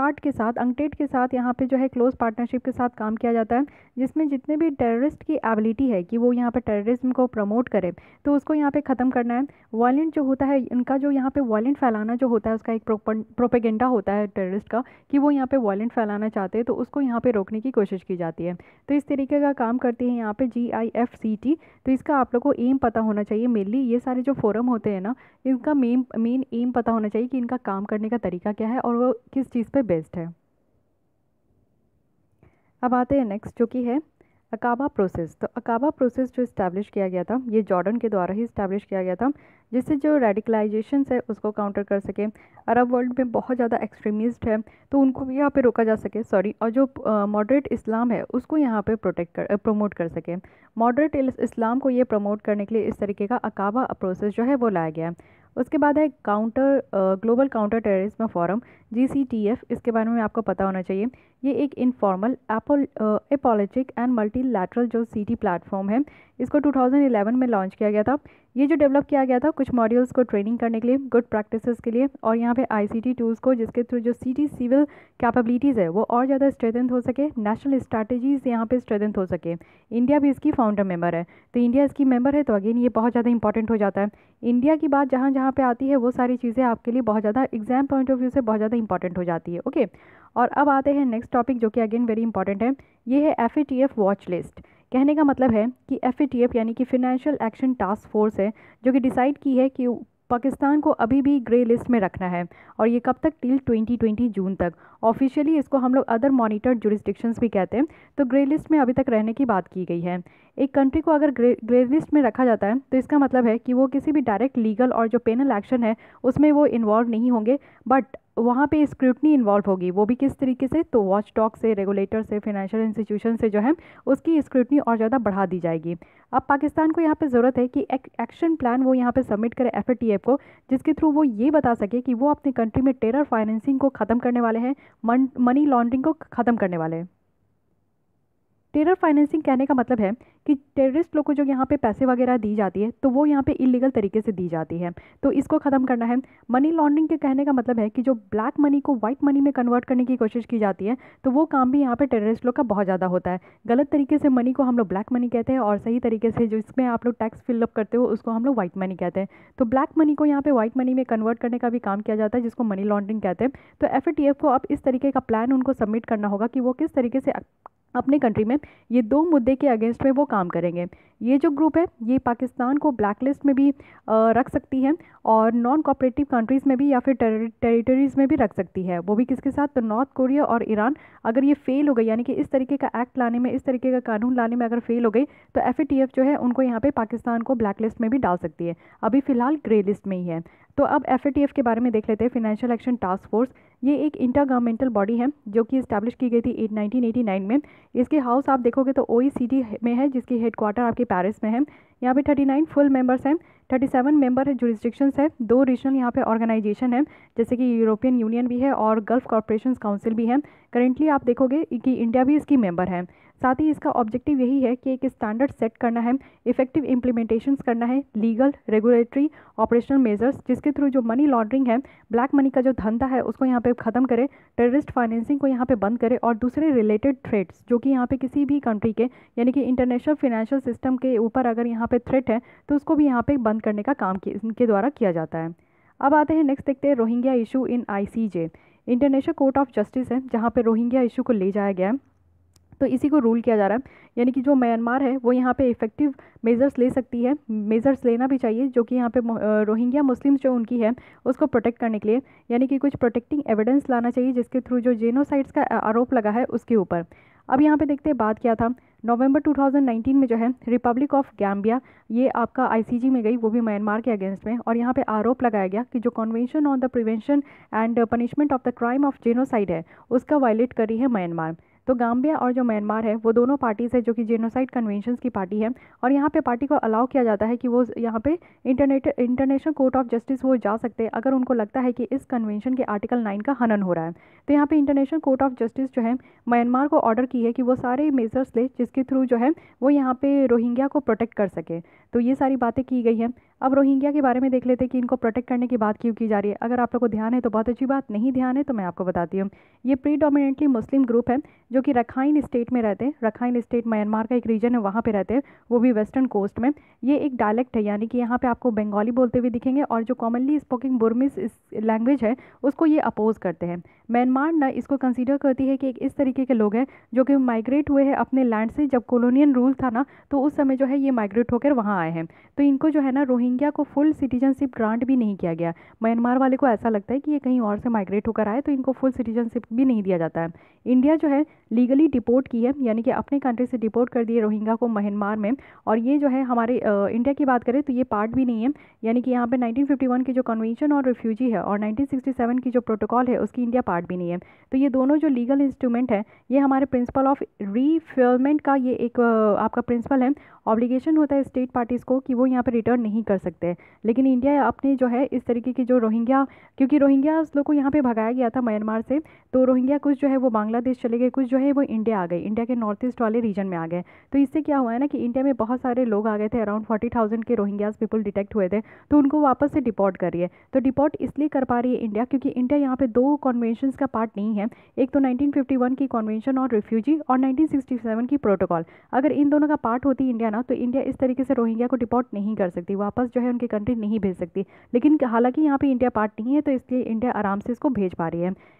A: अंगटेड के साथ यहाँ पे जो है क्लोज पार्टनरशिप के साथ काम किया जाता है, जिसमें जितने भी टेररिस्ट की एबिलिटी है कि वो यहाँ पे टेररिज्म को प्रमोट करे तो उसको यहाँ पे ख़त्म करना है। वायलेंट जो होता है इनका, जो यहाँ पे वायलेंट फैलाना जो होता है उसका एक प्रोपेगेंडा होता है टेररिस्ट का कि वो यहाँ पे वायलेंट फैलाना चाहते हैं, तो उसको यहाँ पे रोकने की कोशिश की जाती है। तो इस तरीके का काम करती है यहाँ पे GIFCT। तो इसका आप लोग को एम पता होना चाहिए। मेनली ये सारे जो फोरम होते हैं ना, इनका मेन एम पता होना चाहिए कि इनका काम करने का तरीका क्या है और वो किस चीज़ पे बेस्ड है। अब आते हैं नेक्स्ट जो कि है अकाबा प्रोसेस। तो अकाबा प्रोसेस जो इस्टेब्लिश किया गया था ये जॉर्डन के द्वारा ही इस्टेब्लिश किया गया था, जिससे जो रेडिकलाइजेशन है उसको काउंटर कर सके। अरब वर्ल्ड में बहुत ज़्यादा एक्सट्रीमिस्ट है तो उनको भी यहाँ पे रोका जा सके, और जो मॉडरेट इस्लाम है उसको यहाँ पे प्रमोट कर सके। मॉडरेट इस्लाम को ये प्रमोट करने के लिए इस तरीके का अकाबा प्रोसेस जो है वो लाया गया है। उसके बाद है global counter terrorism forum GCTF। इसके बारे में आपको पता होना चाहिए। ये एक इनफॉर्मल एपोलिटिक एंड मल्टीलैटरल जो CT प्लेटफॉर्म है, इसको 2011 में लॉन्च किया गया था। ये जो डेवलप किया गया था कुछ मॉड्यूल्स को ट्रेनिंग करने के लिए, गुड प्रैक्टिसेस के लिए, और यहाँ पे ICT टूल्स को जिसके थ्रू जो CT सिविल कैपेबिलिटीज़ है वो और ज़्यादा स्ट्रेंथन हो सके, नेशनल स्ट्रैटेजीज़ यहाँ पे स्ट्रेंथन हो सके। इंडिया भी इसकी फाउंडर मेंबर है, तो इंडिया इसकी मेंबर है तो अगेन ये बहुत ज़्यादा इंपॉर्टेंट हो जाता है। इंडिया की बात जहाँ जहाँ पे आती है वो सारी चीज़ें आपके लिए बहुत ज़्यादा एग्जाम पॉइंट ऑफ व्यू से बहुत ज़्यादा इंपॉर्टेंट हो जाती है। ओके, और अब आते हैं नेक्स्ट टॉपिक जो कि अगेन वेरी इंपॉर्टेंट है। ये है FATF वॉच लिस्ट। कहने का मतलब है कि FATF यानी कि फाइनेंशियल एक्शन टास्क फोर्स है, जो कि डिसाइड की है कि पाकिस्तान को अभी भी ग्रे लिस्ट में रखना है, और ये कब तक, टिल 2020 जून तक। ऑफिशियली इसको हम लोग अदर मॉनिटर्ड जुरिस्डिक्शंस भी कहते हैं। तो ग्रे लिस्ट में अभी तक रहने की बात की गई है। एक कंट्री को अगर ग्रे लिस्ट में रखा जाता है तो इसका मतलब है कि वो किसी भी डायरेक्ट लीगल और जो पेनल एक्शन है उसमें वो इन्वॉल्व नहीं होंगे, बट वहाँ पे स्क्रूटनी इन्वॉल्व होगी। वो भी किस तरीके से, तो वॉच डॉग से, रेगुलेटर से, फाइनेंशियल इंस्टीट्यूशन से जो है उसकी स्क्रूटनी और ज़्यादा बढ़ा दी जाएगी। अब पाकिस्तान को यहाँ पे ज़रूरत है कि एक एक्शन प्लान वो यहाँ पे सबमिट करे FATF को, जिसके थ्रू वो ये बता सके कि वो अपनी कंट्री में टेरर फाइनेंसिंग को ख़त्म करने वाले हैं, मनी लॉन्ड्रिंग को ख़त्म करने वाले हैं। टेरर फाइनेंसिंग कहने का मतलब है कि टेररिस्ट लोग को जो यहाँ पे पैसे वगैरह दी जाती है तो वो यहाँ पे इलीगल तरीके से दी जाती है, तो इसको ख़त्म करना है। मनी लॉन्ड्रिंग के कहने का मतलब है कि जो ब्लैक मनी को वाइट मनी में कन्वर्ट करने की कोशिश की जाती है, तो वो काम भी यहाँ पे टेररिस्ट लोग का बहुत ज़्यादा होता है। गलत तरीके से मनी को हम लोग ब्लैक मनी कहते हैं और सही तरीके से जो इसमें आप लोग टैक्स फिलअप करते हो उसको हम लोग वाइट मनी कहते हैं। तो ब्लैक मनी को यहाँ पे वाइट मनी में कन्वर्ट करने का भी काम किया जाता है, जिसको मनी लॉन्ड्रिंग कहते हैं। तो FATF को अब इस तरीके का प्लान उनको सबमिट करना होगा कि वो किस तरीके से अपने कंट्री में ये दो मुद्दे के अगेंस्ट में वो काम करेंगे। ये जो ग्रुप है ये पाकिस्तान को ब्लैक लिस्ट में भी रख सकती है और नॉन कोऑपरेटिव कंट्रीज़ में भी या फिर टेरिटरीज़ में भी रख सकती है। वो भी किसके साथ, तो नॉर्थ कोरिया और ईरान। अगर ये फेल हो गई, यानी कि इस तरीके का एक्ट लाने में, इस तरीके का कानून लाने में अगर फेल हो गई, तो FATF जो है उनको यहाँ पे पाकिस्तान को ब्लैक लिस्ट में भी डाल सकती है। अभी फ़िलहाल ग्रे लिस्ट में ही है। तो अब FATF के बारे में देख लेते हैं। फाइनेंशियल एक्शन टास्क फोर्स, ये एक इंटर गवर्नमेंटल बॉडी है जो कि इस्टेब्लिश की गई थी 1989 में। इसके हाउस आप देखोगे तो OECD में है, जिसकी हेडक्वार्टर आपके पेरिस में है। यहाँ पे 39 फुल मेंबर्स हैं, 37 मेंबर जुरिस्डिक्शंस है, 2 रीजनल यहाँ पे ऑर्गेनाइजेशन है जैसे कि यूरोपियन यूनियन भी है और गल्फ कॉर्पोरेशन काउंसिल भी है। करेंटली आप देखोगे कि इंडिया भी इसकी मेंबर है। साथ ही इसका ऑब्जेक्टिव यही है कि एक स्टैंडर्ड सेट करना है, इफेक्टिव इम्प्लीमेंटेशंस करना है, लीगल, रेगुलेटरी, ऑपरेशनल मेजर्स, जिसके थ्रू जो मनी लॉन्ड्रिंग है, ब्लैक मनी का जो धंधा है उसको यहाँ पे ख़त्म करे, टेररिस्ट फाइनेंसिंग को यहाँ पे बंद करे और दूसरे रिलेटेड थ्रेट्स जो कि यहाँ पे किसी भी कंट्री के यानी कि इंटरनेशनल फाइनेंशियल सिस्टम के ऊपर अगर यहाँ पे थ्रेट है तो उसको भी यहाँ पे बंद करने का काम इनके द्वारा किया जाता है। अब आते हैं नेक्स्ट, देखते हैं Rohingya issue in ICJ, international court of justice है जहाँ पे रोहिंग्या इशू को ले जाया गया है। तो इसी को रूल किया जा रहा है, यानी कि जो म्यांमार है वो यहाँ पे इफेक्टिव मेजर्स ले सकती है, मेजर्स लेना भी चाहिए, जो कि यहाँ पे रोहिंग्या मुस्लिम्स जो उनकी है उसको प्रोटेक्ट करने के लिए, यानी कि कुछ प्रोटेक्टिंग एविडेंस लाना चाहिए जिसके थ्रू जो जेनोसाइड्स का आरोप लगा है उसके ऊपर। अब यहाँ पे देखते हैं बात क्या था। नवंबर 2019 में जो है रिपब्लिक ऑफ गैम्बिया ये आपका ICJ में गई, वो भी म्यांमार के अगेंस्ट में, और यहाँ पे आरोप लगाया गया कि जो convention on the prevention and punishment of the crime of genocide है उसका वायलेट कर रही है म्यांमार। तो गाम्बिया और जो म्यांमार है वो दोनों पार्टीज है जो कि जेनोसाइड कन्वेंशंस की पार्टी है, और यहाँ पे पार्टी को अलाउ किया जाता है कि वो यहाँ पे इंटरनेशनल कोर्ट ऑफ जस्टिस वो जा सकते हैं अगर उनको लगता है कि इस कन्वेंशन के आर्टिकल 9 का हनन हो रहा है। तो यहाँ पे इंटरनेशनल कोर्ट ऑफ जस्टिस जो है म्यांमार को ऑर्डर की है कि वो सारे मेजर्स ले जिसके थ्रू जो है वो यहाँ पे रोहिंग्या को प्रोटेक्ट कर सके। तो ये सारी बातें की गई हैं। अब रोहिंग्या के बारे में देख लेते हैं कि इनको प्रोटेक्ट करने की बात क्यों की जा रही है। अगर आप लोग को ध्यान है तो बहुत अच्छी बात, नहीं ध्यान है तो मैं आपको बताती हूँ। ये प्रीडोमिनेटली मुस्लिम ग्रुप है जो कि रखाइन स्टेट में रहते हैं। रखाइन स्टेट म्यांमार का एक रीजन है, वहाँ पे रहते हैं, वो भी वेस्टर्न कोस्ट में। ये एक डायलेक्ट है, यानी कि यहाँ पे आपको बंगाली बोलते हुए दिखेंगे, और जो कॉमनली स्पोकिंग बुर्मिस लैंग्वेज है उसको ये अपोज करते हैं। म्यांमार ना इसको कंसीडर करती है कि एक इस तरीके के लोग हैं जो कि माइग्रेट हुए हैं अपने लैंड से, जब कॉलोनियल रूल था ना तो उस समय जो है ये माइग्रेट होकर वहाँ आए हैं। तो इनको जो है ना रोहिंग्या को फुल सिटीजनशिप ग्रांट भी नहीं किया गया। म्यांमार वाले को ऐसा लगता है कि ये कहीं और से माइग्रेट होकर आए तो इनको फुल सिटीजनशिप भी नहीं दिया जाता है। इंडिया जो है लीगली डिपोर्ट की है, यानी कि अपने कंट्री से डिपोर्ट कर दिए रोहिंग्या को म्यांमार में, और ये जो है हमारे इंडिया की बात करें तो ये पार्ट भी नहीं है, यानी कि यहाँ पे 1951 की जो कन्वेंशन और रिफ्यूजी है और 1967 की जो प्रोटोकॉल है उसकी इंडिया पार्ट भी नहीं है। तो ये दोनों जो लीगल इंस्ट्रूमेंट है ये हमारे प्रिंसिपल ऑफ रीफिलमेंट का ये एक आपका प्रिंसिपल है, ऑब्लिगेशन होता है स्टेट पार्टीज़ को कि वो यहाँ पे रिटर्न नहीं कर सकते। लेकिन इंडिया अपने जो है इस तरीके की जो रोहिंग्या, क्योंकि रोहिंग्या लोग को यहाँ पे भगाया गया था म्यांमार से, तो रोहिंग्या कुछ जो है वो बांग्लादेश चले गए, कुछ जो है वो इंडिया आ गए, इंडिया के नॉर्थ ईस्ट वाले रीजन में आ गए। तो इससे क्या हुआ है ना कि इंडिया में बहुत सारे लोग आ गए थे, अराउंड 40,000 के रोहिंग्याज पीपल डिटेक्ट हुए थे, तो उनको वापस से डिपोर्ट कर रही है। तो डिपोर्ट इसलिए कर पा रही है इंडिया क्योंकि इंडिया यहाँ पे दो कॉन्वेंशन का पार्ट नहीं है, एक तो 1951 की कॉन्वेंशन और रिफ्यूजी और 1967 की प्रोटोकॉल। अगर इन दोनों का पार्ट होती इंडिया ना तो इंडिया इस तरीके से रोहिंग्या को डिपोर्ट नहीं कर सकती, वापस जो है उनकी कंट्री नहीं भेज सकती। लेकिन हालांकि यहाँ पे इंडिया पार्ट नहीं है तो इसलिए इंडिया आराम से इसको भेज पा रही है।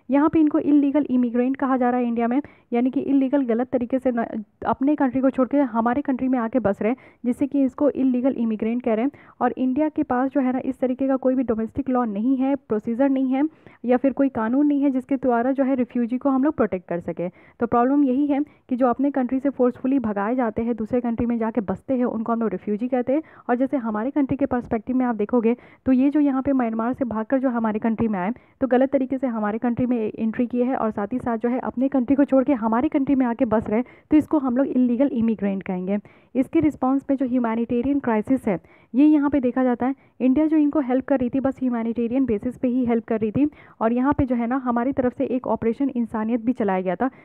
A: यहाँ पे इनको इलीगल इमिग्रेंट कहा जा रहा है इंडिया में, यानी कि इलीगल गलत तरीके से अपने कंट्री को छोड़ के हमारे कंट्री में आके बस रहे हैं, जिससे कि इसको इलीगल इमिग्रेंट कह रहे हैं। और इंडिया के पास जो है ना इस तरीके का कोई भी डोमेस्टिक लॉ नहीं है, प्रोसीजर नहीं है, या फिर कोई कानून नहीं है जिसके द्वारा जो है रिफ्यूजी को हम लोग प्रोटेक्ट कर सके। तो प्रॉब्लम यही है कि जो अपने कंट्री से फोर्सफुली भगाए जाते हैं, दूसरे कंट्री में जाके बसते हैं, उनको हम लोग रिफ्यूजी कहते हैं। और जैसे हमारे कंट्री के पर्सपेक्टिव में आप देखोगे तो ये जो यहाँ पे म्यांमार से भागकर जो हमारे कंट्री में आए, तो गलत तरीके से हमारे कंट्री में एंट्री की है और साथ ही साथ जो है अपने कंट्री को छोड़ के हमारे कंट्री में आके बस रहे, तो इसको हम लोग इलीगल इमिग्रेंट कहेंगे। इसके रिस्पॉन्स में जो ह्यूमैनिटेरियन क्राइसिस है ये यहाँ पे देखा जाता है। इंडिया जो इनको हेल्प कर रही थी बस ह्यूमैनिटेरियन बेसिस पे ही हेल्प कर रही थी, और यहाँ पे जो है ना हमारी तरफ से एक ऑपरेशन इंसानियत भी चलाया गया था,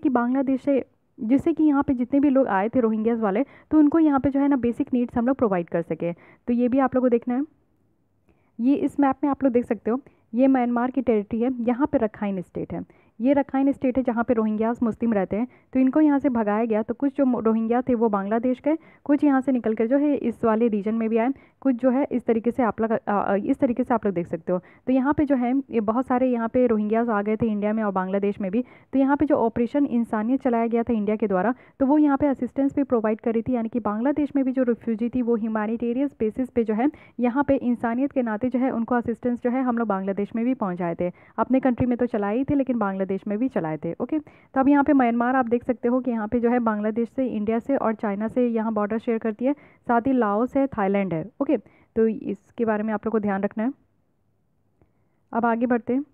A: जिससे कि यहाँ पे जितने भी लोग आए थे रोहिंग्यास वाले, तो उनको यहाँ पे जो है ना बेसिक नीड्स हम लोग प्रोवाइड कर सके। तो ये भी आप लोगों को देखना है। ये इस मैप में आप लोग देख सकते हो, ये म्यांमार की टेरिटरी है, यहाँ पे रखाइन स्टेट है, ये रखाइन स्टेट है जहाँ पे रोहिंग्यास मुस्लिम रहते हैं। तो इनको यहाँ से भगाया गया, तो कुछ जो रोहिंग्या थे वो बांग्लादेश गए, कुछ यहाँ से निकल कर जो है इस वाले रीजन में भी आए, कुछ जो है इस तरीके से आप लोग देख सकते हो। तो यहाँ पे जो है ये बहुत सारे यहाँ पे रोहिंग्यास आ गए थे इंडिया में और बांग्लादेश में भी। तो यहाँ पे जो ऑपरेशन इंसानियत चलाया गया था इंडिया के द्वारा, तो वो यहाँ पे असिस्टेंस भी प्रोवाइड करी थी, यानी कि बांग्लादेश में भी जो रिफ्यूजी थी वो ह्यूमैनिटेरियस बेसिस पे जो है यहाँ पे इंसानियत के नाते जो है उनको असिस्टेंस जो है हम लोग बांग्लादेश में भी पहुँचाए थे। अपने कंट्री में तो चलाए ही थे लेकिन बांग्लादेश में भी चलाए थे। ओके, तो अब यहाँ पे म्यांमार आप देख सकते हो कि यहाँ पे जो है बांग्लादेश से, इंडिया से और चाइना से यहाँ बॉर्डर शेयर करती है, साथ ही लाओस है, थाईलैंड है। ओके, तो इसके बारे में आप लोग को ध्यान रखना है। अब आगे बढ़ते हैं।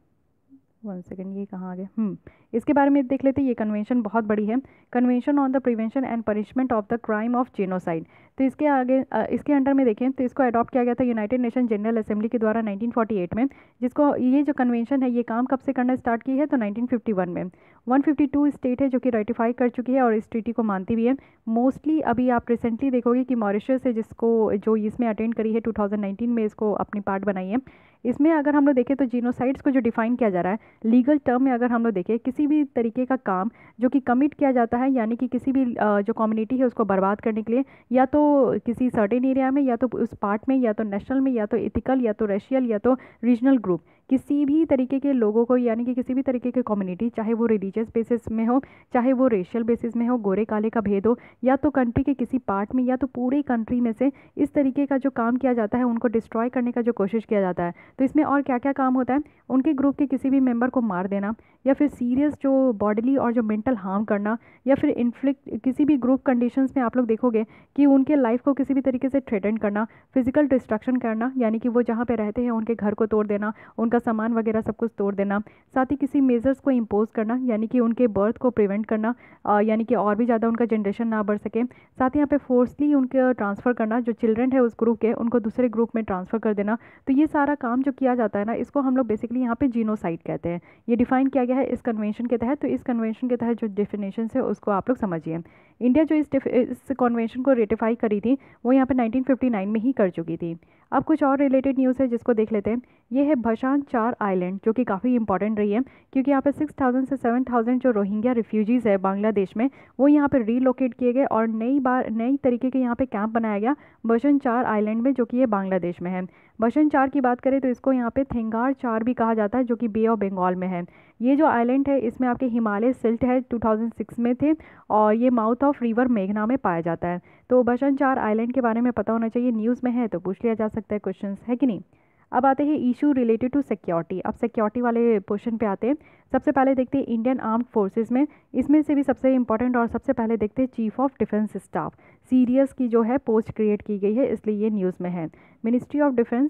A: 1 सेकेंड, ये कहाँ आ गया? इसके बारे में देख लेते हैं। ये कन्वेंशन बहुत बड़ी है, convention on the prevention and punishment of the crime of genocide. तो इसके आगे इसके अंडर में देखें तो इसको अडॉप्ट किया गया था यूनाइटेड नेशन जनरल असेंबली के द्वारा 1948 में, जिसको ये जो कन्वेंशन है ये काम कब से करना स्टार्ट की है, तो 1951 में। 152 स्टेट है जो कि रेटिफाई कर चुकी है और इस ट्रीटी को मानती भी है। मोस्टली अभी आप रिसेंटली देखोगे कि मॉरिशस है जो इसमें अटेंड करी है 2019 में, इसको अपनी पार्ट बनाई है। इसमें अगर हम लोग देखें तो जीनोसाइड्स को जो डिफाइन किया जा रहा है लीगल टर्म में, अगर हम लोग देखें किसी भी तरीके का काम जो कि कमिट किया जाता है, यानी कि किसी भी जो कम्युनिटी है उसको बर्बाद करने के लिए, या तो किसी सर्टेन एरिया में, या तो उस पार्ट में, या तो नेशनल में, या तो एथिकल, या तो रेशियल, या तो रीजनल ग्रुप, किसी भी तरीके के लोगों को, यानी कि किसी भी तरीके के कम्युनिटी, चाहे वो रिलीजियस बेसिस में हो, चाहे वो रेशियल बेसिस में हो, गोरे काले का भेद हो, या तो कंट्री के किसी पार्ट में, या तो पूरे कंट्री में से इस तरीके का जो काम किया जाता है उनको डिस्ट्रॉय करने का जो कोशिश किया जाता है। तो इसमें और क्या क्या काम होता है, उनके ग्रुप के किसी भी मेंबर को मार देना, या फिर सीरियस जो बॉडीली और जो मेंटल हार्म करना, या फिर इन्फ्लिक्ट किसी भी ग्रुप कंडीशंस में आप लोग देखोगे कि उनके लाइफ को किसी भी तरीके से थ्रेटन करना, फिजिकल डिस्ट्रक्शन करना, यानी कि वो जहाँ पे रहते हैं उनके घर को तोड़ देना, उनका सामान वगैरह सब कुछ तोड़ देना, साथ ही किसी मेजर्स को इम्पोज करना, यानी कि उनके बर्थ को प्रिवेंट करना, यानी कि और भी ज़्यादा उनका जनरेशन ना बढ़ सके, साथ ही यहाँ पे फोर्सली उनके ट्रांसफ़र करना, जो चिल्ड्रन है उस ग्रुप के उनको दूसरे ग्रुप में ट्रांसफ़र कर देना। तो ये सारा काम जो किया जाता है ना, इसको हम लोग बेसिकली यहाँ पे जीनोसाइड कहते हैं। ये डिफाइन किया गया है इस कन्वेंशन के तहत। तो इस कन्वेंशन के तहत जो डेफिनेशन है उसको आप लोग समझिए। इंडिया जो इस कन्वेंशन को रेटिफाई करी थी वो यहाँ पे 1959 में ही कर चुकी थी। अब कुछ और रिलेटेड न्यूज़ है जिसको देख लेते हैं। ये है भशान चार आइलैंड, जो कि काफ़ी इंपॉर्टेंट रही है क्योंकि यहाँ पे 6000 से 7000 जो रोहिंग्या रिफ्यूजीज़ है बांग्लादेश में, वो यहाँ पे रीलोकेट किए गए और नई तरीके के यहाँ पे कैंप बनाया गया भशान चार आइलैंड में, जो कि ये बांग्लादेश में है। भशान चार की बात करें तो इसको यहाँ पे थेंगार चार भी कहा जाता है, जो कि बे ऑफ बंगाल में है। ये जो आइलैंड है इसमें आपके हिमालय सिल्ट है 2006 में थे, और ये माउथ ऑफ रिवर मेघना में पाया जाता है। तो भशान चार आइलैंड के बारे में पता होना चाहिए, न्यूज़ में है तो पूछ लिया जा सकता है, क्वेश्चंस है कि नहीं। अब आते हैं इशू रिलेटेड टू सिक्योरिटी। अब सिक्योरिटी वाले पोर्शन पे आते हैं। सबसे पहले देखते हैं इंडियन आर्म्ड फोर्सेस में, इसमें से भी सबसे इंपॉर्टेंट और सबसे पहले देखते हैं chief of defence staff, serious की जो है पोस्ट क्रिएट की गई है, इसलिए ये न्यूज़ में है। मिनिस्ट्री ऑफ डिफेंस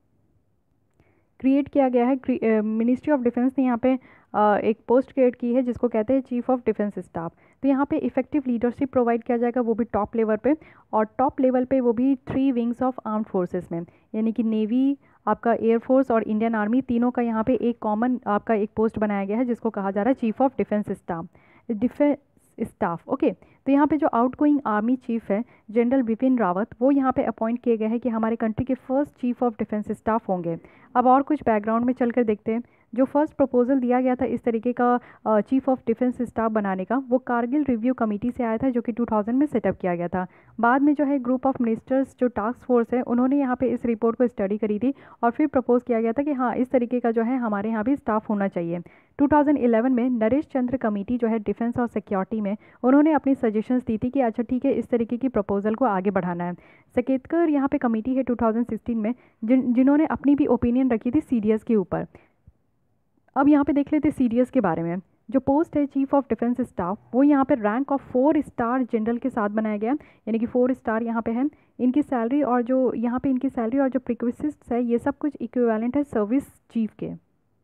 A: क्रिएट किया गया है, मिनिस्ट्री ऑफ डिफेंस ने यहाँ पे एक पोस्ट क्रिएट की है जिसको कहते हैं चीफ ऑफ डिफेंस स्टाफ। तो यहाँ पे इफेक्टिव लीडरशिप प्रोवाइड किया जाएगा, वो भी टॉप लेवल पे, और टॉप लेवल पे वो भी 3 विंग्स ऑफ आर्म्ड फोर्सेस में, यानी कि नेवी, आपका एयरफोर्स और इंडियन आर्मी, तीनों का यहाँ पे एक कॉमन आपका एक पोस्ट बनाया गया है जिसको कहा जा रहा है chief of defence staff. Okay, तो यहाँ पे जो आउटगोइंग आर्मी चीफ है जनरल बिपिन रावत, वो यहाँ पे अपॉइंट किए गए हैं कि हमारे कंट्री के first chief of defence staff होंगे। अब और कुछ बैकग्राउंड में चलकर देखते हैं। जो फर्स्ट प्रपोजल दिया गया था इस तरीके का चीफ ऑफ डिफेंस स्टाफ बनाने का, वो कारगिल रिव्यू कमेटी से आया था जो कि 2000 में सेटअप किया गया था। बाद में जो है ग्रुप ऑफ मिनिस्टर्स जो टास्क फोर्स है उन्होंने यहाँ पे इस रिपोर्ट को स्टडी करी थी और फिर प्रपोज किया गया था कि हाँ इस तरीके का जो है हमारे यहाँ भी स्टाफ होना चाहिए। 2011 में नरेश चंद्र कमेटी जो है डिफेंस और सिक्योरिटी में, उन्होंने अपनी सजेशंस दी थी कि अच्छा ठीक है इस तरीके की प्रपोजल को आगे बढ़ाना है। सकेतकर यहाँ पे कमेटी है 2016 में, जिन्होंने अपनी भी ओपिनियन रखी थी सीडीएस के ऊपर। अब यहाँ पे देख लेते सीडीएस के बारे में। जो पोस्ट है चीफ ऑफ डिफेंस स्टाफ, वो यहाँ पे रैंक ऑफ 4 स्टार जनरल के साथ बनाया गया, यानी कि 4 स्टार यहाँ पे है। इनकी सैलरी और जो यहाँ पे इनकी सैलरी और जो प्रिक्विजिट्स है ये सब कुछ इक्विवेलेंट है सर्विस चीफ के।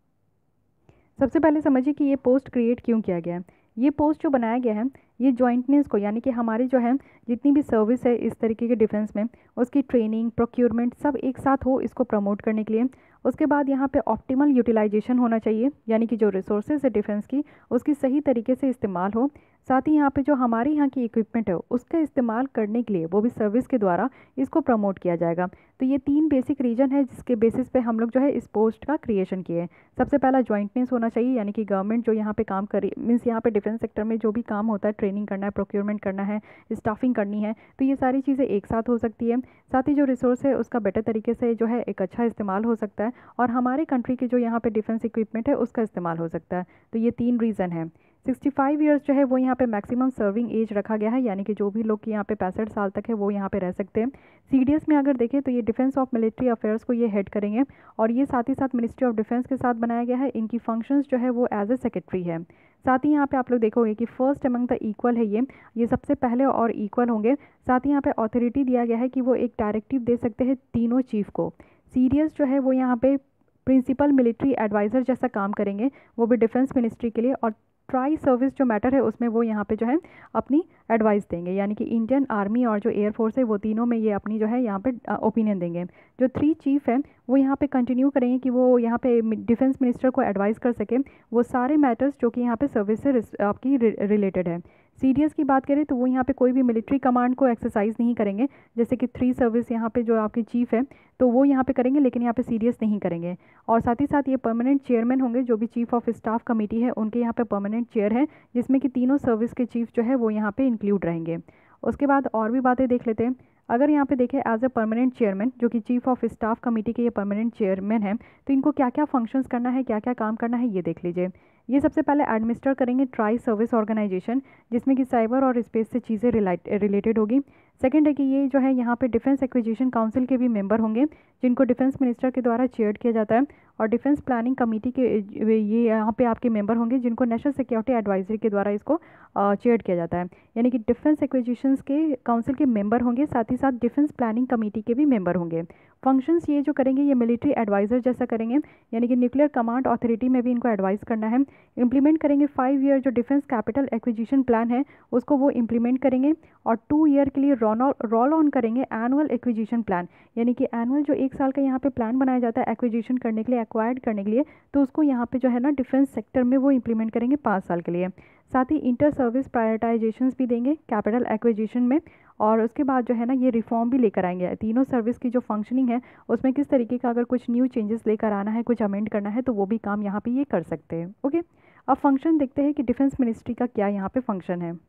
A: सबसे पहले समझिए कि ये पोस्ट क्रिएट क्यों किया गया है। ये पोस्ट जो बनाया गया है ये जॉइंटनेस को, यानी कि हमारी जो है जितनी भी सर्विस है इस तरीके के डिफेंस में, उसकी ट्रेनिंग प्रोक्योरमेंट सब एक साथ हो, इसको प्रमोट करने के लिए। उसके बाद यहाँ पे ऑप्टिमल यूटिलाइजेशन होना चाहिए, यानी कि जो रिसोर्सेज है डिफेंस की उसकी सही तरीके से इस्तेमाल हो। साथ ही यहाँ पे जो हमारे यहाँ की इक्विपमेंट है उसका इस्तेमाल करने के लिए वो भी सर्विस के द्वारा इसको प्रमोट किया जाएगा। तो ये 3 बेसिक रीजन है जिसके बेसिस पे हम लोग जो है इस पोस्ट का क्रिएशन किए हैं। सबसे पहला जॉइंटनेस होना चाहिए, यानी कि गवर्नमेंट जो यहाँ पे काम करे, मीन्स यहाँ पे डिफेंस सेक्टर में जो भी काम होता है, ट्रेनिंग करना है, प्रोक्योरमेंट करना है, स्टाफिंग करनी है, तो ये सारी चीज़ें एक साथ हो सकती है। साथ ही जो रिसोर्स है उसका बेटर तरीके से जो है एक अच्छा इस्तेमाल हो सकता है और हमारे कंट्री के जो यहाँ पे डिफेंस इक्विपमेंट है उसका इस्तेमाल हो सकता है। तो ये 3 रीज़न है। 65 ईयर्स जो है वो यहाँ पे मैक्सिमम सर्विंग एज रखा गया है, यानी कि जो भी लोग यहाँ पे 65 साल तक है वो यहाँ पे रह सकते हैं। सीडीएस में अगर देखें तो ये डिफेंस ऑफ मिलिट्री अफेयर्स को ये हेड करेंगे और ये साथ ही साथ मिनिस्ट्री ऑफ डिफेंस के साथ बनाया गया है। इनकी फंक्शंस जो है वो एज ए सेक्रेटरी है। साथ ही यहाँ पे आप लोग देखोगे कि फर्स्ट अमंग द इक्वल है, ये सबसे पहले और इक्वल होंगे। साथ ही यहाँ पे अथॉरिटी दिया गया है कि वो एक डायरेक्टिव दे सकते हैं तीनों चीफ को। सीडीएस जो है वो यहाँ पे प्रिंसिपल मिलिट्री एडवाइज़र जैसा काम करेंगे, वो भी डिफेंस मिनिस्ट्री के लिए, और ट्राई सर्विस जो मैटर है उसमें वो यहाँ पे जो है अपनी एडवाइस देंगे, यानी कि इंडियन आर्मी और जो एयरफोर्स है वो तीनों में ये अपनी जो है यहाँ पे ओपिनियन देंगे। जो 3 चीफ हैं वो यहाँ पे कंटिन्यू करेंगे कि वो यहाँ पे डिफेंस मिनिस्टर को एडवाइस कर सके वो सारे मैटर्स जो कि यहाँ पे सर्विस से आपकी रिलेटेड है। सीडीएस की बात करें तो वो यहाँ पे कोई भी मिलिट्री कमांड को एक्सरसाइज नहीं करेंगे, जैसे कि 3 सर्विस यहाँ पे जो आपके चीफ है तो वो यहाँ पे करेंगे, लेकिन यहाँ पे सीडीएस नहीं करेंगे। और साथ ही साथ ये परमानेंट चेयरमैन होंगे, जो भी चीफ ऑफ स्टाफ कमेटी है उनके यहाँ पे परमानेंट चेयर है, जिसमें कि तीनों सर्विस के चीफ जो है वो यहाँ पे इंक्लूड रहेंगे। उसके बाद और भी बातें देख लेते हैं। अगर यहाँ पे देखें एज ए परमानेंट चेयरमैन, जो कि चीफ ऑफ स्टाफ कमेटी के ये परमानेंट चेयरमैन है, तो इनको क्या क्या फंक्शंस करना है, क्या क्या काम करना है ये देख लीजिए। ये सबसे पहले एडमिनिस्टर करेंगे ट्राई सर्विस ऑर्गेनाइजेशन, जिसमें कि साइबर और स्पेस से चीज़ें रिलेटेड होगी। सेकंड है कि ये जो है यहाँ पे डिफेंस एक्विजिशन काउंसिल के भी मेंबर होंगे, जिनको डिफेंस मिनिस्टर के द्वारा चेयर किया जाता है। और डिफेंस प्लानिंग कमेटी के ये यहाँ पे आपके मेंबर होंगे, जिनको नेशनल सिक्योरिटी एडवाइजरी के द्वारा इसको चेयर किया जाता है, यानी कि डिफेंस एक्विजिशंस के काउंसिल के मेंबर होंगे, साथ ही साथ डिफेंस प्लानिंग कमेटी के भी मेंबर होंगे। फंक्शंस ये जो करेंगे ये मिलिट्री एडवाइज़र जैसा करेंगे, यानी कि न्यूक्लियर कमांड अथॉरिटी में भी इनको एडवाइस करना है। इम्प्लीमेंट करेंगे 5 ईयर जो डिफेंस कैपिटल एक्विजिशन प्लान है उसको वो इम्प्लीमेंट करेंगे, और 2 ईयर के लिए रोल ऑन करेंगे एनुअल एक्विजिशन प्लान, यानी कि एनुअल जो 1 साल का यहाँ पे प्लान बनाया जाता है एक्विजिशन करने के लिए, एक्वायर्ड करने के लिए, तो उसको यहाँ पे जो है ना डिफेंस सेक्टर में वो इम्प्लीमेंट करेंगे 5 साल के लिए। साथ ही इंटर सर्विस प्रायोरिटाइजेशंस भी देंगे कैपिटल एक्विजिशन में, और उसके बाद जो है ना ये रिफॉर्म भी लेकर आएंगे। तीनों सर्विस की जो फंक्शनिंग है उसमें किस तरीके का अगर कुछ न्यू चेंजेस लेकर आना है, कुछ अमेंड करना है, तो वो भी काम यहाँ पे ये कर सकते हैं। ओके, अब फंक्शन देखते हैं कि डिफेंस मिनिस्ट्री का क्या यहाँ पे फंक्शन है।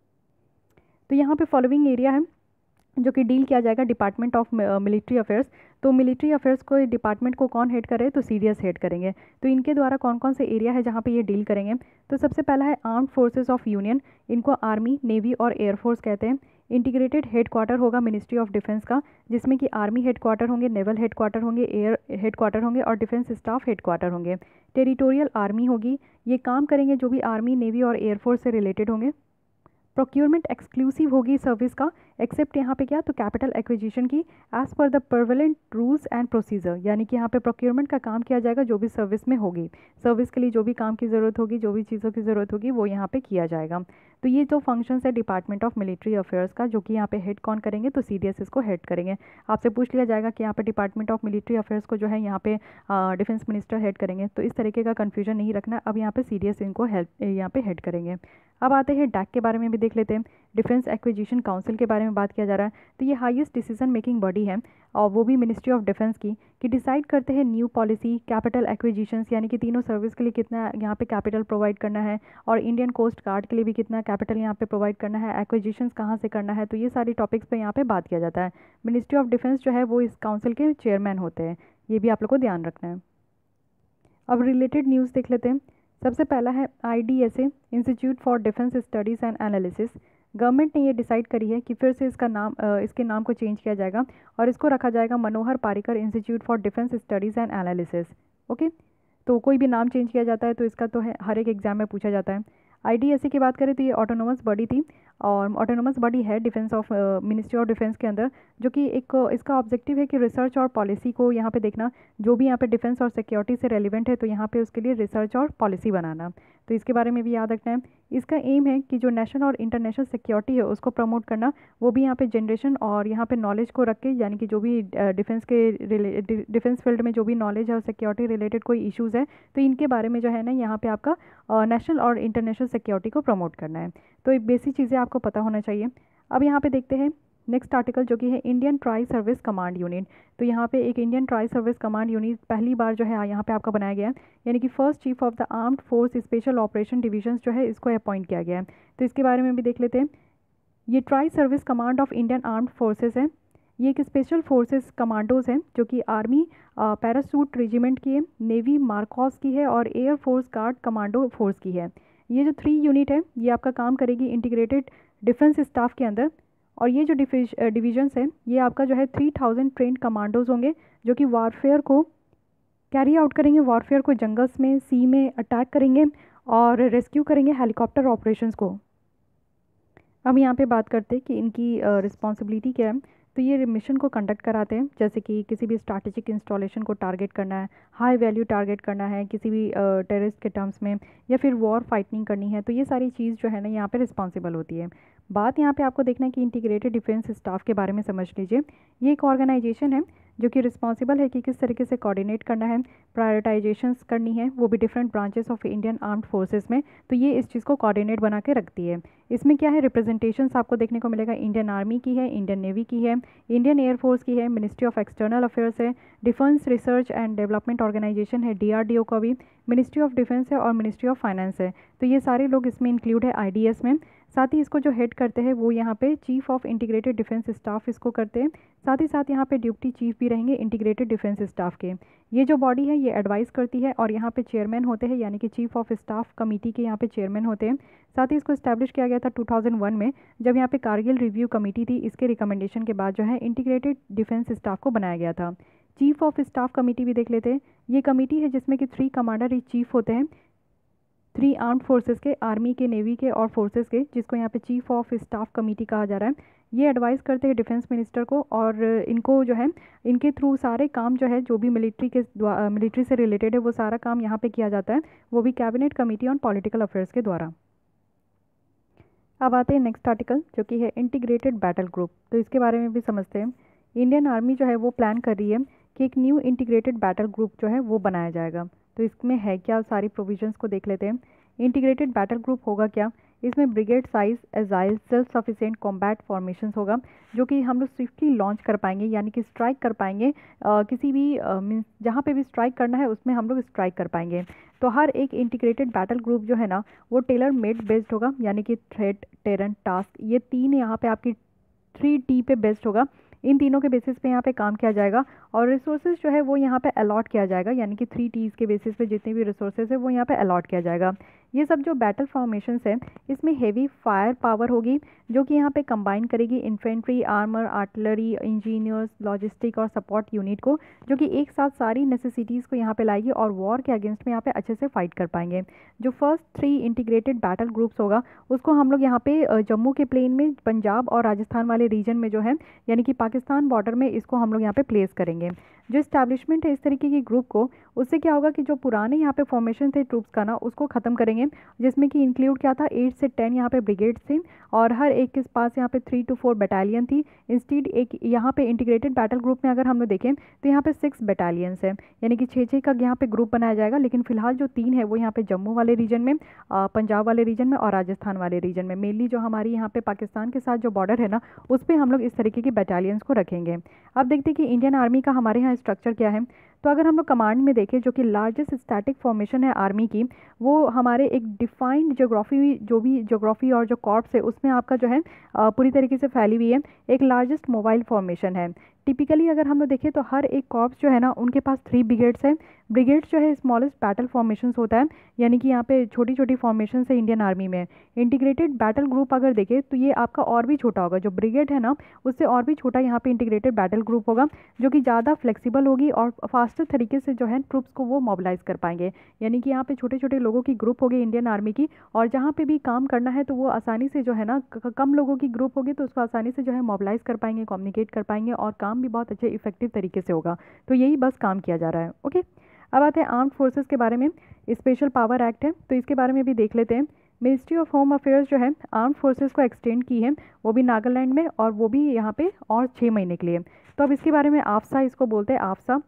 A: तो यहाँ पे फॉलोइंग एरिया है जो कि डील किया जाएगा डिपार्टमेंट ऑफ मिलिट्री अफेयर्स। तो मिलिट्री अफेयर्स को डिपार्टमेंट को कौन हेड करे, तो सीडीएस हेड करेंगे। तो इनके द्वारा कौन कौन से एरिया है जहाँ पे ये डील करेंगे। तो सबसे पहला है आर्म्ड फोर्सेस ऑफ यूनियन, इनको आर्मी, नेवी और एयरफोर्स कहते हैं। इंटीग्रेटेड हेडक्वार्टर होगा मिनिस्ट्री ऑफ डिफेंस का, जिसमें कि आर्मी हेडक्वार्टर होंगे, नेवल हेडक्वार्टर होंगे, एयर हेडक्वार्टर होंगे और डिफेंस स्टाफ हेडक्वार्टर होंगे। टेरिटोरियल आर्मी होगी, ये काम करेंगे जो भी आर्मी, नेवी और एयरफोर्स से रिलेटेड होंगे। प्रोक्योरमेंट एक्सक्लूसिव होगी सर्विस का, एक्सेप्ट यहाँ पे क्या, तो कैपिटल एक्विजिशन की, as per the prevalent rules and procedure, यानी कि यहाँ पे प्रोक्योरमेंट का काम किया जाएगा जो भी सर्विस में होगी, सर्विस के लिए जो भी काम की ज़रूरत होगी, जो भी चीज़ों की ज़रूरत होगी वो यहाँ पे किया जाएगा। तो ये जो फंक्शंस है डिपार्टमेंट ऑफ मिलिट्री अफेयर्स का, जो कि यहाँ पे हेड कौन करेंगे, तो सीडीएस इसको हेड करेंगे। आपसे पूछ लिया जाएगा कि यहाँ पे डिपार्टमेंट ऑफ मिलिट्री अफेयर्स को जो है यहाँ पे डिफेंस मिनिस्टर हेड करेंगे, तो इस तरीके का कन्फ्यूजन नहीं रखना। अब यहाँ पे सीडीएस इनको यहाँ पे हेड करेंगे। अब आते हैं डैक के बारे में भी देख लेते हैं। डिफेंस एक्विजिशन काउंसिल के बारे में बात किया जा रहा है। तो ये हाईएस्ट डिसीजन मेकिंग बॉडी है और वो भी मिनिस्ट्री ऑफ डिफेंस की, कि डिसाइड करते हैं न्यू पॉलिसी, कैपिटल एक्विजिशंस यानी कि तीनों सर्विस के लिए कितना यहाँ पे कैपिटल प्रोवाइड करना है, और इंडियन कोस्ट गार्ड के लिए भी कितना कैपिटल यहाँ पे प्रोवाइड करना है, एक्विजिशंस कहाँ से करना है। तो ये सारी टॉपिक्स पे यहाँ पे बात किया जाता है। मिनिस्ट्री ऑफ डिफेंस जो है वो इस काउंसिल के चेयरमैन होते हैं, ये भी आप लोग को ध्यान रखना है। अब रिलेटेड न्यूज़ देख लेते हैं। सबसे पहला है IDSA, institute for defence studies and analysis. Government ने ये डिसाइड करी है कि फिर से इसके नाम को चेंज किया जाएगा और इसको रखा जाएगा Manohar Parrikar institute for defence studies and analysis. Okay, तो कोई भी नाम चेंज किया जाता है तो इसका तो है हर एक एग्जाम में पूछा जाता है। IDSA की बात करें तो ये ऑटोनोमस बॉडी थी और ऑटोनोमस बॉडी है defence of ministry of defence के अंदर, जो कि एक इसका ऑब्जेक्टिव है कि रिसर्च और पॉलिसी को यहाँ पे देखना, जो भी यहाँ पे डिफेंस और सिक्योरिटी से रेलिवेंट है तो यहाँ पे उसके लिए रिसर्च और पॉलिसी बनाना। तो इसके बारे में भी याद रखना है। इसका एम है कि जो नेशनल और इंटरनेशनल सिक्योरिटी है उसको प्रमोट करना, वो भी यहाँ पे जनरेशन और यहाँ पे नॉलेज को रख के, यानी कि जो भी डिफेंस फील्ड में जो भी नॉलेज है और सिक्योरिटी रिलेटेड कोई इश्यूज़ है तो इनके बारे में जो है ना यहाँ पे आपका नेशनल और इंटरनेशनल सिक्योरिटी को प्रमोट करना है। तो ये बेसिक चीज़ें आपको पता होना चाहिए। अब यहाँ पे देखते हैं नेक्स्ट आर्टिकल जो कि है Indian tri service command unit. तो यहाँ पे एक Indian tri service command unit पहली बार जो है यहाँ पे आपका बनाया गया है, यानी कि first chief of the armed force special operation division जो है इसको अपॉइंट किया गया है। तो इसके बारे में भी देख लेते हैं। ये tri service command of Indian armed forces है। ये एक स्पेशल फोर्सेस कमांडोज हैं जो कि आर्मी पैरासूट रेजिमेंट की है, नेवी मार्कॉस की है और air force guard commando force की है। ये जो 3 यूनिट है ये आपका काम करेगी इंटीग्रेटेड डिफेंस स्टाफ के अंदर, और ये जो डिवीजन्स है ये आपका जो है 3000 ट्रेंड कमांडोज होंगे जो कि वारफेयर को कैरी आउट करेंगे, वारफेयर को जंगल्स में, सी में अटैक करेंगे और रेस्क्यू करेंगे हेलीकॉप्टर ऑपरेशंस को। अब यहाँ पे बात करते हैं कि इनकी रिस्पॉन्सिबिलिटी क्या है। तो ये मिशन को कंडक्ट कराते हैं, जैसे कि किसी भी स्ट्रैटेजिक इंस्टॉलेशन को टारगेट करना है, हाई वैल्यू टारगेट करना है किसी भी टेररिस्ट के टर्म्स में, या फिर वॉर फाइटिंग करनी है। तो ये सारी चीज़ जो है ना यहाँ पे रिस्पॉन्सिबल होती है। बात यहाँ पे आपको देखना है कि इंटीग्रेटेड डिफेंस स्टाफ के बारे में समझ लीजिए। ये एक ऑर्गेनाइजेशन है जो कि रिस्पॉन्सिबल है कि किस तरीके से कोऑर्डिनेट करना है, प्रायोरिटाइजेशंस करनी है, वो भी different branches of Indian armed forces में। तो ये इस चीज़ को कोऑर्डिनेट बना के रखती है। इसमें क्या है, रिप्रेजेंटेशंस आपको देखने को मिलेगा, इंडियन आर्मी की है, इंडियन नेवी की है, इंडियन एयरफोर्स की है, मिनिस्ट्री ऑफ एक्सटर्नल अफेयर्स है, defence research and development organisation है DRDO का भी, मिनिस्ट्री ऑफ डिफेंस है और मिनिस्ट्री ऑफ फाइनेंस है। तो ये सारे लोग इसमें इंक्लूड है IDS में। साथ ही इसको जो हेड करते हैं वो यहाँ पे chief of integrated defence staff इसको करते हैं। साथ ही साथ यहाँ पे डिप्टी चीफ भी रहेंगे इंटीग्रेटेड डिफेंस स्टाफ के। ये जो बॉडी है ये एडवाइस करती है और यहाँ पे चेयरमैन होते हैं, यानी कि चीफ ऑफ स्टाफ कमेटी के यहाँ पे चेयरमैन होते हैं। साथ ही इसको इस्टेब्लिश किया गया था 2001 में, जब यहाँ पे कारगिल रिव्यू कमेटी थी, इसके रिकमेंडेशन के बाद जो है इंटीग्रेटेड डिफेंस स्टाफ को बनाया गया था। चीफ ऑफ स्टाफ कमेटी भी देख लेते हैं। ये कमेटी है जिसमें कि 3 कमांडर इन चीफ होते हैं, 3 आर्म्ड फोर्सेस के, आर्मी के, नेवी के और फोर्सेस के, जिसको यहाँ पे चीफ ऑफ स्टाफ कमेटी कहा जा रहा है। ये एडवाइस करते हैं डिफेंस मिनिस्टर को और इनको जो है इनके थ्रू सारे काम जो है जो भी मिलिट्री से रिलेटेड है वो सारा काम यहाँ पे किया जाता है, वो भी cabinet committee on political affairs के द्वारा। अब आते हैं नेक्स्ट आर्टिकल जो कि है इंटीग्रेटेड बैटल ग्रुप। तो इसके बारे में भी समझते हैं। इंडियन आर्मी जो है वो प्लान कर रही है कि एक न्यू इंटीग्रेटेड बैटल ग्रुप जो है वो बनाया जाएगा। तो इसमें है क्या, सारी प्रोविजंस को देख लेते हैं। इंटीग्रेटेड बैटल ग्रुप होगा क्या, इसमें brigade size agile self sufficient combat formations होगा जो कि हम लोग स्विफ्टली लॉन्च कर पाएंगे, यानी कि स्ट्राइक कर पाएंगे किसी भी जहाँ पे भी स्ट्राइक करना है उसमें हम लोग स्ट्राइक कर पाएंगे। तो हर एक इंटीग्रेटेड बैटल ग्रुप जो है ना वो टेलर मेड बेस्ड होगा, यानी कि थ्रेट, टेरन, टास्क, ये 3 यहाँ पे आपकी 3T पे बेस्ड होगा। इन तीनों के बेसिस पे यहाँ पे काम किया जाएगा और रिसोर्सेज जो है वो यहाँ पे अलॉट किया जाएगा, यानी कि 3Ts के बेसिस पे जितने भी रिसोर्सेज है वो यहाँ पे अलॉट किया जाएगा। ये सब जो बैटल फॉर्मेशंस है इसमें हेवी फायर पावर होगी जो कि यहाँ पे कंबाइन करेगी infantry, armour, artillery, engineers, logistic और सपोर्ट यूनिट को, जो कि एक साथ सारी नेसेसिटीज़ को यहाँ पे लाएगी और वॉर के अगेंस्ट में यहाँ पे अच्छे से फाइट कर पाएंगे। जो फर्स्ट 3 इंटीग्रेटेड बैटल ग्रुप्स होगा उसको हम लोग यहाँ पे जम्मू के प्लेन में, पंजाब और राजस्थान वाले रीजन में जो है, यानी कि पाकिस्तान बॉर्डर में, इसको हम लोग यहाँ पे प्लेस करेंगे। जो इस्टेब्लिशमेंट है इस तरीके की ग्रुप को, उससे क्या होगा कि जो पुराने यहाँ पे फॉर्मेशन थे ट्रूप्स का ना, उसको ख़त्म करेंगे, जिसमें कि इंक्लूड क्या था 8 से 10 यहाँ पे ब्रिगेड्स थे, और हर एक के पास यहाँ पे 3 to 4 बटालियन थी। इंस्टीड एक यहाँ पे इंटीग्रेटेड बैटल ग्रुप में अगर हम लोग देखें तो यहाँ पे 6 बटालियंस है, यानी कि 6-6 का यहाँ पे ग्रुप बनाया जाएगा। लेकिन फिलहाल जो 3 है वो यहाँ पे जम्मू वाले रीजन में, पंजाब वाले रीजन में और राजस्थान वाले रीजन में, मेनली जो हमारी यहाँ पे पाकिस्तान के साथ जो बॉर्डर है ना, उस पर हम लोग इस तरीके की बटालियंस को रखेंगे। अब देखते हैं कि इंडियन आर्मी का हमारे यहाँ स्ट्रक्चर क्या है। तो अगर हम लोग कमांड में देखें, जो कि लार्जेस्ट स्टैटिक फॉर्मेशन है आर्मी की, वो हमारे एक डिफाइंड जोग्राफी, जो भी जोग्राफी और जो कॉर्प्स है उसमें आपका जो है पूरी तरीके से फैली हुई है, एक लार्जेस्ट मोबाइल फॉर्मेशन है। टिपिकली अगर हम लोग देखें तो हर एक कॉर्प्स जो है ना, उनके पास 3 ब्रिगेड्स है। ब्रिगेड्स जो है स्मॉलेस्ट बैटल फॉर्मेशंस होता है, यानी कि यहाँ पे छोटी छोटी फॉर्मेशन है इंडियन आर्मी में। इंटीग्रेटेड बैटल ग्रुप अगर देखें तो ये आपका और भी छोटा होगा, जो ब्रिगेड है ना उससे और भी छोटा यहाँ पे इंटीग्रेटेड बैटल ग्रुप होगा, जो कि ज़्यादा फ्लेक्सिबल होगी और फास्टर तरीके से जो है ट्रूप्स को वो मोबिलाइज कर पाएंगे। यानी कि यहाँ पे छोटे छोटे लोगों की ग्रुप होगी इंडियन आर्मी की, और जहाँ पे भी काम करना है तो वो आसानी से जो है ना, कम लोगों की ग्रुप होगी तो उसको आसानी से जो है मोबिलाइज कर पाएंगे, कम्युनिकेट कर पाएंगे, और काम भी बहुत अच्छे इफेक्टिव तरीके से होगा। तो यही बस काम किया जा रहा है। ओके, अब आते हैं आर्म्ड फोर्सेस के बारे में। स्पेशल पावर एक्ट है तो इसके बारे में भी देख लेते हैं। मिनिस्ट्री ऑफ होम अफेयर्स जो है आर्म्ड फोर्सेस को एक्सटेंड की है, वो भी नागालैंड में, और वो भी यहाँ पे और 6 महीने के लिए। तो अब इसके बारे में आफ्सा इसको बोलते हैं, आफ्सा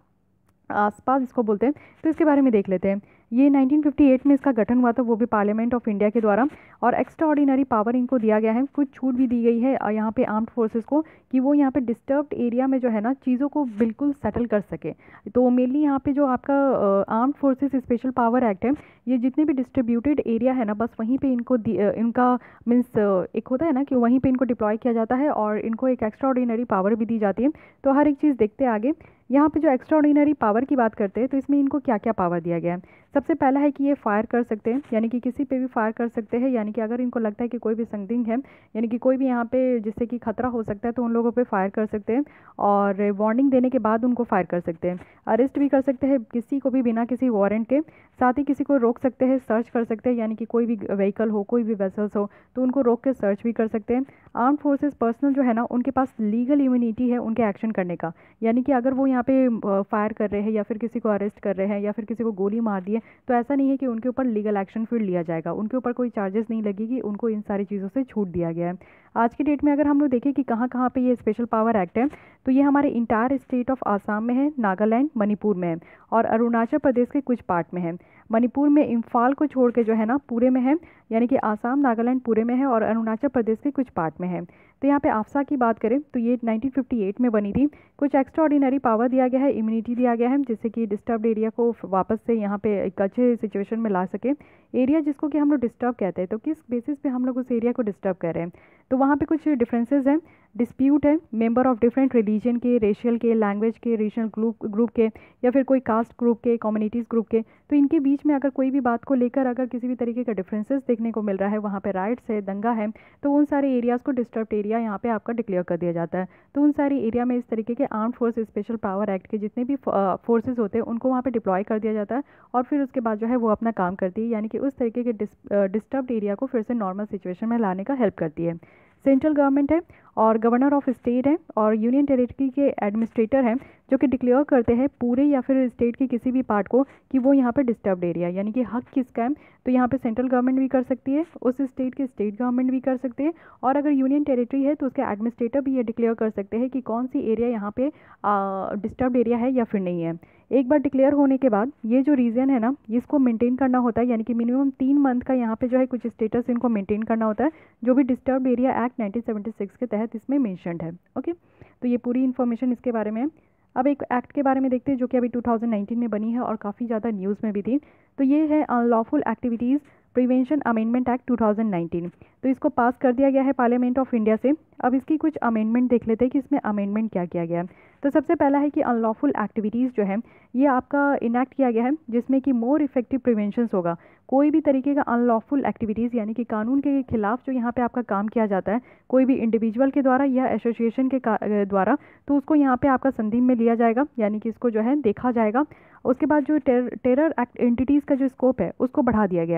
A: आसपास इसको बोलते हैं। तो इसके बारे में देख लेते हैं। ये 1958 में इसका गठन हुआ था, वो भी पार्लियामेंट ऑफ इंडिया के द्वारा, और एक्स्ट्रा ऑर्डिनरी पावर इनको दिया गया है। कुछ छूट भी दी गई है यहाँ पे आर्म्ड फोर्सेस को, कि वो यहाँ पे डिस्टर्ब्ड एरिया में जो है ना चीज़ों को बिल्कुल सेटल कर सके। तो मेनली यहाँ पे जो आपका armed forces special power act है, ये जितने भी डिस्ट्रीब्यूटेड एरिया है ना, बस वहीं पे इनको इनका मीन्स एक होता है ना कि वहीं पे इनको डिप्लॉय किया जाता है, और इनको एक एक्स्ट्रा ऑर्डिनरी पावर भी दी जाती है। तो हर एक चीज़ देखते हैं आगे। यहाँ पे जो एक्स्ट्रा ऑर्डिनरी पावर की बात करते हैं तो इसमें इनको क्या क्या पावर दिया गया है। सबसे पहला है कि ये फायर कर सकते हैं, यानी कि किसी पे भी फायर कर सकते हैं, यानी कि अगर इनको लगता है कि कोई भी संदिग्ध है, यानी कि कोई भी यहाँ पे जिससे कि खतरा हो सकता है, तो उन लोगों पे फायर कर सकते हैं, और वार्निंग देने के बाद उनको फायर कर सकते हैं। अरेस्ट भी कर सकते हैं किसी को भी बिना किसी वारंट के, साथ ही किसी को रोक सकते हैं, सर्च कर सकते हैं, यानी कि कोई भी व्हीकल हो, कोई भी वेसल्स हो तो उनको रोक के सर्च भी कर सकते हैं। आर्म्ड फोर्सेस पर्सनल जो है ना, उनके पास लीगल इम्यूनिटी है उनके एक्शन करने का, यानी कि अगर वो यहाँ पे फायर कर रहे हैं या फिर किसी को अरेस्ट कर रहे हैं या फिर किसी को गोली मार दी है, तो ऐसा नहीं है कि उनके ऊपर लीगल एक्शन फिर लिया जाएगा, उनके ऊपर कोई चार्जेस नहीं लगेगी, उनको इन सारी चीज़ों से छूट दिया गया है। आज की डेट में अगर हम लोग देखें कि कहाँ कहाँ पे ये स्पेशल पावर एक्ट है, तो ये हमारे इंटायर स्टेट ऑफ आसाम में है, नागालैंड, मणिपुर में है, और अरुणाचल प्रदेश के कुछ पार्ट में है। मणिपुर में इम्फाल को छोड़ के जो है ना पूरे में है, यानी कि आसाम नागालैंड पूरे में है, और अरुणाचल प्रदेश के कुछ पार्ट में है। तो यहाँ पे आफ्सा की बात करें तो ये 1958 में बनी थी। कुछ एक्स्ट्रा ऑर्डिनरी पावर दिया गया है, इम्यूनिटी दिया गया है, जिससे कि डिस्टर्ब्ड एरिया को वापस से यहाँ पे एक अच्छे सिचुएशन में ला सके। एरिया जिसको कि हम लोग डिस्टर्ब कहते हैं, तो किस बेसिस पे हम लोग उस एरिया को डिस्टर्ब कर रहे हैं, तो वहाँ पे कुछ डिफरेंसेस हैं। डिस्प्यूट है मेंबर ऑफ डिफरेंट रिलीजन के, रेशियल के, लैंग्वेज के, रीजनल ग्रुप के, या फिर कोई कास्ट ग्रुप के, कम्युनिटीज़ ग्रुप के, तो इनके बीच में अगर कोई भी बात को लेकर अगर किसी भी तरीके का डिफरेंसेस देखने को मिल रहा है, वहाँ पे राइट्स है, दंगा है, तो उन सारे एरियाज़ को डिस्टर्ब एरिया यहाँ पे आपका डिक्लेयर कर दिया जाता है। तो उन सारी एरिया में इस तरीके के armed force special power act के जितने भी फोर्सेज होते हैं उनको वहाँ पे डिप्लॉय कर दिया जाता है, और फिर उसके बाद जो है वो अपना काम करती है, यानी कि उस तरीके के डिस्टर्ब्ड एरिया को फिर से नॉर्मल सिचुएशन में लाने का हेल्प करती है। सेंट्रल गवर्नमेंट है और गवर्नर ऑफ स्टेट है और यूनियन टेरिटरी के एडमिनिस्ट्रेटर हैं, जो कि डिक्लेयर करते हैं पूरे या फिर स्टेट के किसी भी पार्ट को कि वो यहाँ पे डिस्टर्ब्ड एरिया, यानी कि हक किसका है। तो यहाँ पे सेंट्रल गवर्नमेंट भी कर सकती है, उस स्टेट के स्टेट गवर्नमेंट भी कर सकते हैं, और अगर यूनियन टेरिटरी है तो उसके एडमिनिस्ट्रेटर भी ये डिक्लेयर कर सकते हैं कि कौन सी एरिया यहाँ पे डिस्टर्ब्ड एरिया है या फिर नहीं है। एक बार डिक्लेयर होने के बाद ये जो रीजन है ना, इसको मेंटेन करना होता है, यानी कि मिनिमम 3 मंथ का यहाँ पे जो है कुछ स्टेटस इनको मेंटेन करना होता है, जो भी डिस्टर्ब्ड एरिया एक्ट 1976 के तहत इसमें मेंशन्ड है। ओके, तो ये पूरी इन्फॉर्मेशन इसके बारे में है। अब एक एक्ट के बारे में देखते हैं जो कि अभी 2019 में बनी है और काफ़ी ज़्यादा न्यूज़ में भी थी। तो ये है unlawful activities prevention amendment act 2019। तो इसको पास कर दिया गया है पार्लियामेंट ऑफ इंडिया से। अब इसकी कुछ अमेंडमेंट देख लेते हैं कि इसमें अमेंडमेंट क्या किया गया है। तो सबसे पहला है कि अनलॉफुल एक्टिविटीज़ जो है ये आपका इनैक्ट किया गया है, जिसमें कि मोर इफेक्टिव प्रिवेंशंस होगा। कोई भी तरीके का अनलॉफुल एक्टिविटीज़ यानी कि कानून के खिलाफ जो यहाँ पे आपका काम किया जाता है कोई भी इंडिविजुअल के द्वारा या एसोसिएशन के द्वारा, तो उसको यहाँ पे आपका संधि में लिया जाएगा, यानी कि इसको जो है देखा जाएगा। उसके बाद जो टेरर एक्ट एंटिटीज़ का जो स्कोप है उसको बढ़ा दिया गया है।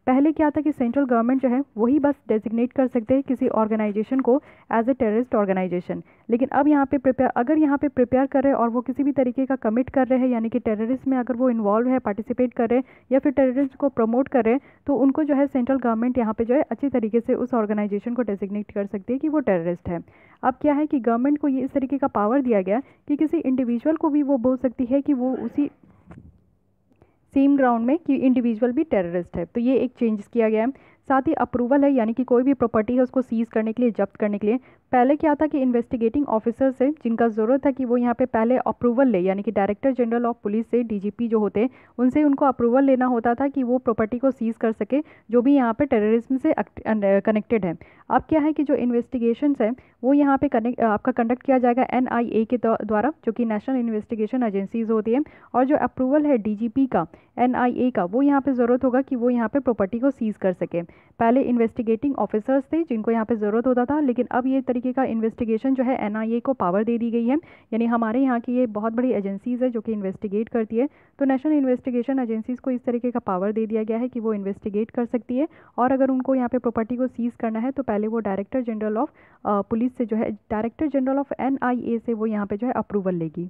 A: पहले क्या था कि सेंट्रल गवर्नमेंट जो है वही बस डेजिग्नेट कर सकते हैं किसी ऑर्गेनाइजेशन को एज ए टेररिस्ट ऑर्गेनाइजेशन, लेकिन अब यहाँ पे प्रिपेयर कर रहे हैं और वो किसी भी तरीके का कमिट कर रहे हैं, यानी कि टेररिज्म में अगर वो इन्वॉल्व है, पार्टिसिपेट कर रहे हैं या फिर टेररिज्म को प्रमोट कर रहे हैं, तो उनको जो है सेंट्रल गवर्नमेंट यहाँ पे जो है अच्छी तरीके से उस ऑर्गेनाइजेशन को डेजिग्नेट कर सकती है कि वो टेररिस्ट है। अब क्या है कि गवर्नमेंट को ये इस तरीके का पावर दिया गया कि किसी इंडिविजुअल को भी वो बोल सकती है कि वो उसी सेम ग्राउंड में कि इंडिविजुअल भी टेररिस्ट है। तो ये एक चेंजेस किया गया है। साथ ही अप्रूवल है, यानी कि कोई भी प्रॉपर्टी है उसको सीज करने के लिए, जब्त करने के लिए पहले क्या था कि इन्वेस्टिगेटिंग ऑफिसर से जिनका ज़रूरत था कि वो यहाँ पे पहले अप्रूवल ले, यानी कि डायरेक्टर जनरल ऑफ पुलिस से, डीजीपी जो होते उनसे उनको अप्रूवल लेना होता था कि वो प्रॉपर्टी को सीज कर सके जो भी यहाँ पे टेररिज्म से कनेक्टेड है। अब क्या है कि जो इन्वेस्टिगेशंस है वो यहाँ पे आपका कंडक्ट किया जाएगा एनआईए के द्वारा, जो कि नेशनल इन्वेस्टिगेशन एजेंसीज होती है, और जो अप्रूवल है डीजीपी का, एनआईए का, वो यहाँ पे ज़रूरत होगा कि वो यहाँ पे प्रॉपर्टी को सीज कर सके। पहले इन्वेस्टिगेटिंग ऑफिसर्स थे जिनको यहाँ पे ज़रूरत होता था, लेकिन अब ये तरीके का इन्वेस्टिगेशन जो है एनआईए को पावर दे दी गई है, यानी हमारे यहाँ की ये बहुत बड़ी एजेंसीज है जो कि इन्वेस्टिगेट करती है। तो नेशनल इन्वेस्टिगेशन एजेंसीज को इस तरीके का पावर दे दिया गया है कि वो इन्वेस्टिगेट कर सकती है, और अगर उनको यहाँ पे प्रॉपर्टी को सीज करना है तो पहले वो डायरेक्टर जनरल ऑफ पुलिस से जो है, डायरेक्टर जनरल ऑफ एनआईए से वो यहाँ पे जो है अप्रूवल लेगी।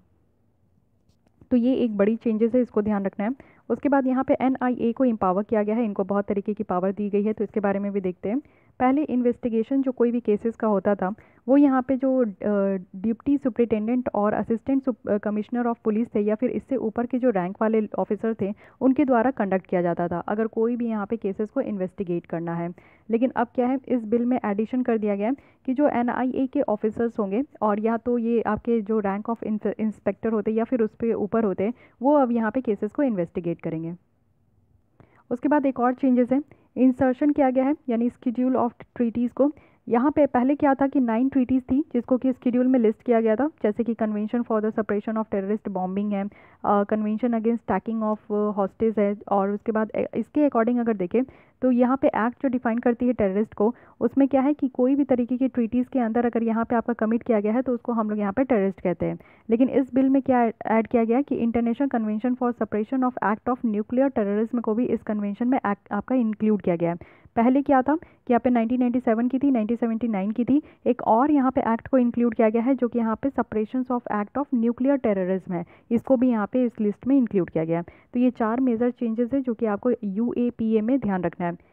A: तो ये एक बड़ी चेंजेस है, इसको ध्यान रखना है। उसके बाद यहाँ पे एनआईए को एम्पावर किया गया है, इनको बहुत तरीके की पावर दी गई है, तो इसके बारे में भी देखते हैं। पहले इन्वेस्टिगेशन जो कोई भी केसेस का होता था वो यहाँ पे जो डिप्टी सुपरिटेंडेंट और असिस्टेंट कमिश्नर ऑफ पुलिस थे या फिर इससे ऊपर के जो रैंक वाले ऑफिसर थे उनके द्वारा कंडक्ट किया जाता था अगर कोई भी यहाँ पे केसेस को इन्वेस्टिगेट करना है। लेकिन अब क्या है, इस बिल में एडिशन कर दिया गया है कि जो एनआईए के ऑफिसर्स होंगे, और या तो ये आपके जो रैंक ऑफ इंस्पेक्टर होते या फिर उस पर ऊपर होते, वो अब यहाँ पे केसेस को इन्वेस्टिगेट करेंगे। उसके बाद एक और चेंजेस है, इंसर्शन किया गया है, यानी स्केड्यूल ऑफ ट्रीटीज़ को। यहाँ पे पहले क्या था कि 9 ट्रीटीज़ थी जिसको कि स्केड्यूल में लिस्ट किया गया था, जैसे कि convention for the suppression of terrorist bombing है, convention against taking of hostage है, और उसके बाद इसके अकॉर्डिंग अगर देखें तो यहाँ पे एक्ट जो डिफाइन करती है टेररिस्ट को, उसमें क्या है कि कोई भी तरीके की ट्रीटीज़ के अंदर अगर यहाँ पे आपका कमिट किया गया है तो उसको हम लोग यहाँ पे टेररिस्ट कहते हैं। लेकिन इस बिल में क्या ऐड किया गया है कि international convention for suppression of act of nuclear terrorism को भी इस कन्वेंशन में एक्ट आपका इंक्लूड किया गया है। पहले क्या था कि यहाँ पे 1997 की थी, 1979 की थी, एक और यहाँ पे एक्ट को इंक्लूड किया गया है जो कि यहाँ पे suppressions of act of nuclear terrorism है, इसको भी यहाँ पे इस लिस्ट में इंक्लूड किया गया है। तो ये 4 मेजर चेंजेस है जो कि आपको यूएपीए में ध्यान रखना है,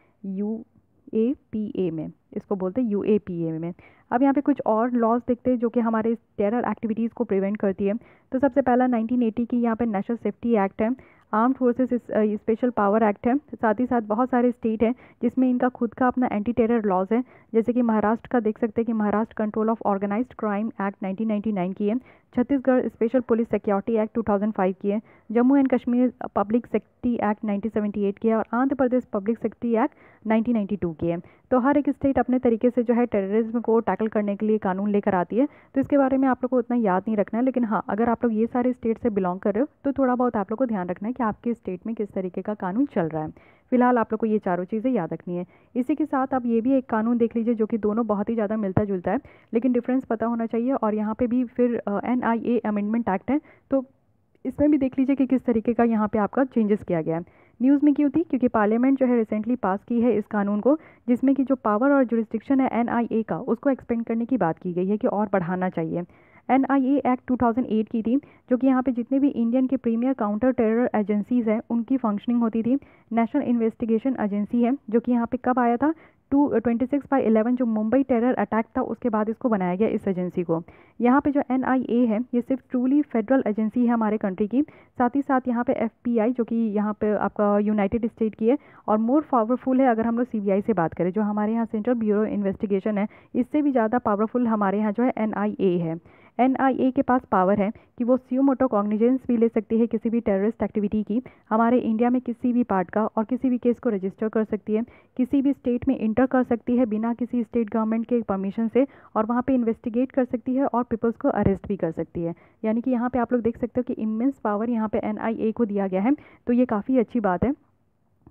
A: यूएपीए में, इसको बोलते हैं यूएपीए में। अब यहाँ पे कुछ और लॉज देखते हैं जो कि हमारे टेरर एक्टिविटीज़ को प्रिवेंट करती है। तो सबसे पहला 1980 की यहाँ पे नेशनल सेफ्टी एक्ट है, armed forces special power act है, साथ ही साथ बहुत सारे स्टेट हैं जिसमें इनका खुद का अपना एंटी टेरर लॉज है, जैसे कि महाराष्ट्र का देख सकते हैं कि Maharashtra control of organised crime act 1999 की है, Chhattisgarh special police security act 2005 की है, Jammu and Kashmir public safety act 1978 की है, और Andhra Pradesh public safety act 1992 की है। तो हर एक स्टेट अपने तरीके से जो है टेररिज्म को टैकल करने के लिए कानून लेकर आती है, तो इसके बारे में आप लोग को उतना याद नहीं रखना है। लेकिन हाँ, अगर आप लोग ये सारे स्टेट से बिलोंग कर रहे हो तो थोड़ा बहुत आप लोग को ध्यान रखना है कि आपके स्टेट में किस तरीके का कानून चल रहा है। फिलहाल आप लोग को ये चारों चीज़ें याद रखनी है। इसी के साथ आप ये भी एक कानून देख लीजिए जो कि दोनों बहुत ही ज़्यादा मिलता जुलता है, लेकिन डिफरेंस पता होना चाहिए। और यहाँ पे भी फिर एनआईए अमेंडमेंट एक्ट है, तो इसमें भी देख लीजिए कि किस तरीके का यहाँ पे आपका चेंजेस किया गया है। न्यूज़ में क्यों थी? क्योंकि पार्लियामेंट जो है रिसेंटली पास की है इस कानून को, जिसमें कि जो पावर और जुरिस्डिक्शन है एनआईए का, उसको एक्सपेंड करने की बात की गई है कि और बढ़ाना चाहिए। एनआईए एक्ट 2008 की थी, जो कि यहाँ पे जितने भी इंडियन के प्रीमियर काउंटर टेरर एजेंसीज हैं उनकी फंक्शनिंग होती थी। नेशनल इन्वेस्टिगेशन एजेंसी है जो कि यहाँ पे कब आया था, 26/11 जो मुंबई टेरर अटैक था उसके बाद इसको बनाया गया इस एजेंसी को। यहाँ पे जो एनआईए है ये सिर्फ ट्रूली फेडरल एजेंसी है हमारे कंट्री की, साथ ही साथ यहाँ पे एफबीआई जो कि यहाँ पे आपका यूनाइटेड स्टेट की है, और मोर पावरफुल है अगर हम लोग सीबीआई से बात करें जो हमारे यहाँ सेंट्रल ब्यूरो इन्वेस्टिगेशन है, इससे भी ज़्यादा पावरफुल हमारे यहाँ जो है एनआईए है। एनआईए के पास पावर है कि वो सुमोटो कॉग्निजेंस भी ले सकती है किसी भी टेररिस्ट एक्टिविटी की, हमारे इंडिया में किसी भी पार्ट का, और किसी भी केस को रजिस्टर कर सकती है, किसी भी स्टेट में इंटर कर सकती है बिना किसी स्टेट गवर्नमेंट के परमिशन से, और वहाँ पे इन्वेस्टिगेट कर सकती है और पीपल्स को अरेस्ट भी कर सकती है। यानी कि यहाँ पे आप लोग देख सकते हो कि इमेंस पावर यहाँ पे एनआईए को दिया गया है, तो ये काफ़ी अच्छी बात है।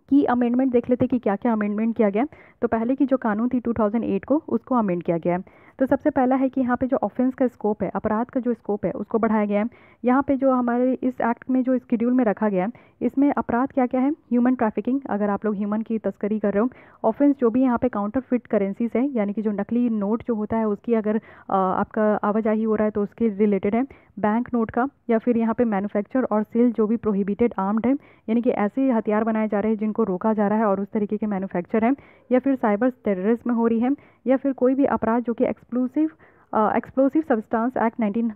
A: की अमेंडमेंट देख लेते हैं कि क्या क्या अमेंडमेंट किया गया है। तो पहले की जो कानून थी 2008 को, उसको अमेंड किया गया है। तो सबसे पहला है कि यहाँ पे जो ऑफेंस का स्कोप है, अपराध का जो स्कोप है, उसको बढ़ाया गया है। यहाँ पे जो हमारे इस एक्ट में जो स्केड्यूल में रखा गया है, इसमें अपराध क्या क्या है? ह्यूमन ट्रैफिकिंग, अगर आप लोग ह्यूमन की तस्करी कर रहे हो। ऑफेंस जो भी यहाँ पे काउंटरफिट करेंसीज है, यानी कि जो नकली नोट जो होता है उसकी अगर आपका आवाजाही हो रहा है तो उसके रिलेटेड है। बैंक नोट का, या फिर यहाँ पे मैन्युफैक्चर और सेल जो भी प्रोहिबिटेड आर्म्ड है, यानी कि ऐसे हथियार बनाए जा रहे हैं जिनको रोका जा रहा है और उस तरीके के मैन्युफैक्चर है, या फिर साइबर टेररिज्म हो रही है, या फिर कोई भी अपराध जो कि एक्सप्लोसिव सब्सटेंस एक्ट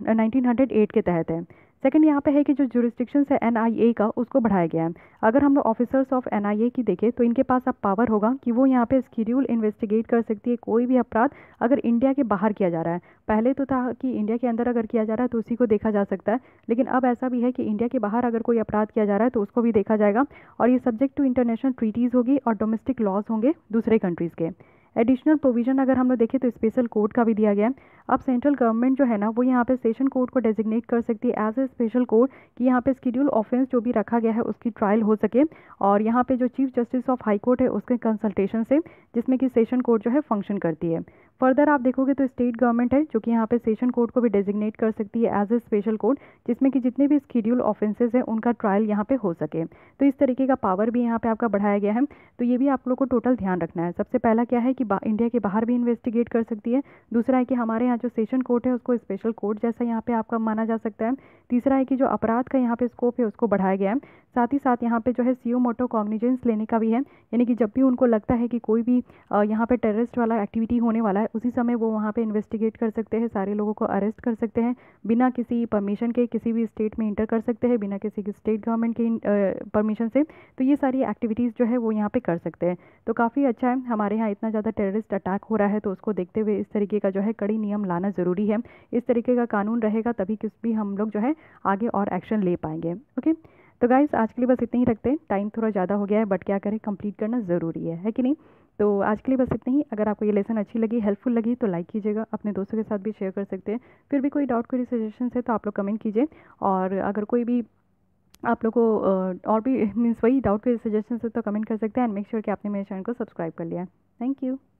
A: 1908 के तहत है। सेकंड यहाँ पे है कि जो जुरिस्डिक्शंस है एनआईए का, उसको बढ़ाया गया है। अगर हम लोग ऑफिसर्स ऑफ एनआईए की देखें तो इनके पास अब पावर होगा कि वो यहाँ पे शेड्यूल इन्वेस्टिगेट कर सकती है कोई भी अपराध अगर इंडिया के बाहर किया जा रहा है। पहले तो था कि इंडिया के अंदर अगर किया जा रहा है तो उसी को देखा जा सकता है, लेकिन अब ऐसा भी है कि इंडिया के बाहर अगर कोई अपराध किया जा रहा है तो उसको भी देखा जाएगा, और ये सब्जेक्ट टू इंटरनेशनल ट्रीटीज़ होगी और डोमेस्टिक लॉज होंगे दूसरे कंट्रीज़ के। एडिशनल प्रोविजन अगर हम लोग देखें तो स्पेशल कोर्ट का भी दिया गया है। अब सेंट्रल गवर्नमेंट जो है ना, वो यहाँ पे सेशन कोर्ट को डेजिग्नेट कर सकती है एज ए स्पेशल कोर्ट, कि यहाँ पे शेड्यूल ऑफेंस जो भी रखा गया है उसकी ट्रायल हो सके, और यहाँ पे जो chief justice of high court है उसके कंसल्टेशन से, जिसमें कि सेशन कोर्ट जो है फंक्शन करती है। फर्दर आप देखोगे तो स्टेट गवर्नमेंट है जो कि यहाँ पे सेशन कोर्ट को भी डेजिग्नेट कर सकती है एज ए स्पेशल कोर्ट, जिसमें कि जितने भी शेड्यूल ऑफेंसेस हैं उनका ट्रायल यहाँ पे हो सके। तो इस तरीके का पावर भी यहाँ पे आपका बढ़ाया गया है। तो ये भी आप लोग को टोटल ध्यान रखना है। सबसे पहला क्या है कि इंडिया के बाहर भी इन्वेस्टिगेट कर सकती है। दूसरा है कि हमारे यहाँ जो सेशन कोर्ट है उसको स्पेशल कोर्ट जैसा यहाँ पे आपका माना जा सकता है। तीसरा है कि जो अपराध का यहाँ पे स्कोप है उसको बढ़ाया गया है। साथ ही साथ यहाँ पे जो है सीओ मोटो कॉग्निजेंस लेने का भी है, यानी कि जब भी उनको लगता है कि कोई भी यहाँ पे टेररिस्ट वाला एक्टिविटी होने वाला है, उसी समय वो वहाँ पे इन्वेस्टिगेट कर सकते हैं, सारे लोगों को अरेस्ट कर सकते हैं, बिना किसी परमिशन के किसी भी स्टेट में इंटर कर सकते हैं, बिना किसी की स्टेट गवर्नमेंट की परमिशन से। तो ये सारी एक्टिविटीज़ जो है वो यहाँ पे कर सकते हैं। तो काफ़ी अच्छा है। हमारे यहाँ इतना ज़्यादा टेररिस्ट अटैक हो रहा है, तो उसको देखते हुए इस तरीके का जो है कड़ी नियम लाना ज़रूरी है। इस तरीके का कानून रहेगा तभी किस भी हम लोग जो है आगे और एक्शन ले पाएंगे। ओके, तो गाइस आज के लिए बस इतना ही रखते हैं। टाइम थोड़ा ज़्यादा हो गया है, बट क्या करें, कंप्लीट करना ज़रूरी है कि नहीं। तो आज के लिए बस इतना ही। अगर आपको ये लेसन अच्छी लगी, हेल्पफुल लगी, तो लाइक कीजिएगा, अपने दोस्तों के साथ भी शेयर कर सकते हैं। फिर भी कोई डाउट, कोई सजेशन है तो आप लोग कमेंट कीजिए। और अगर कोई भी आप लोग को और भी मीन्स वही डाउट, कोई सजेशन है तो कमेंट कर सकते हैं। एंड मेक श्योर कि आपने मेरे चैनल को सब्सक्राइब कर लिया है। Thank you.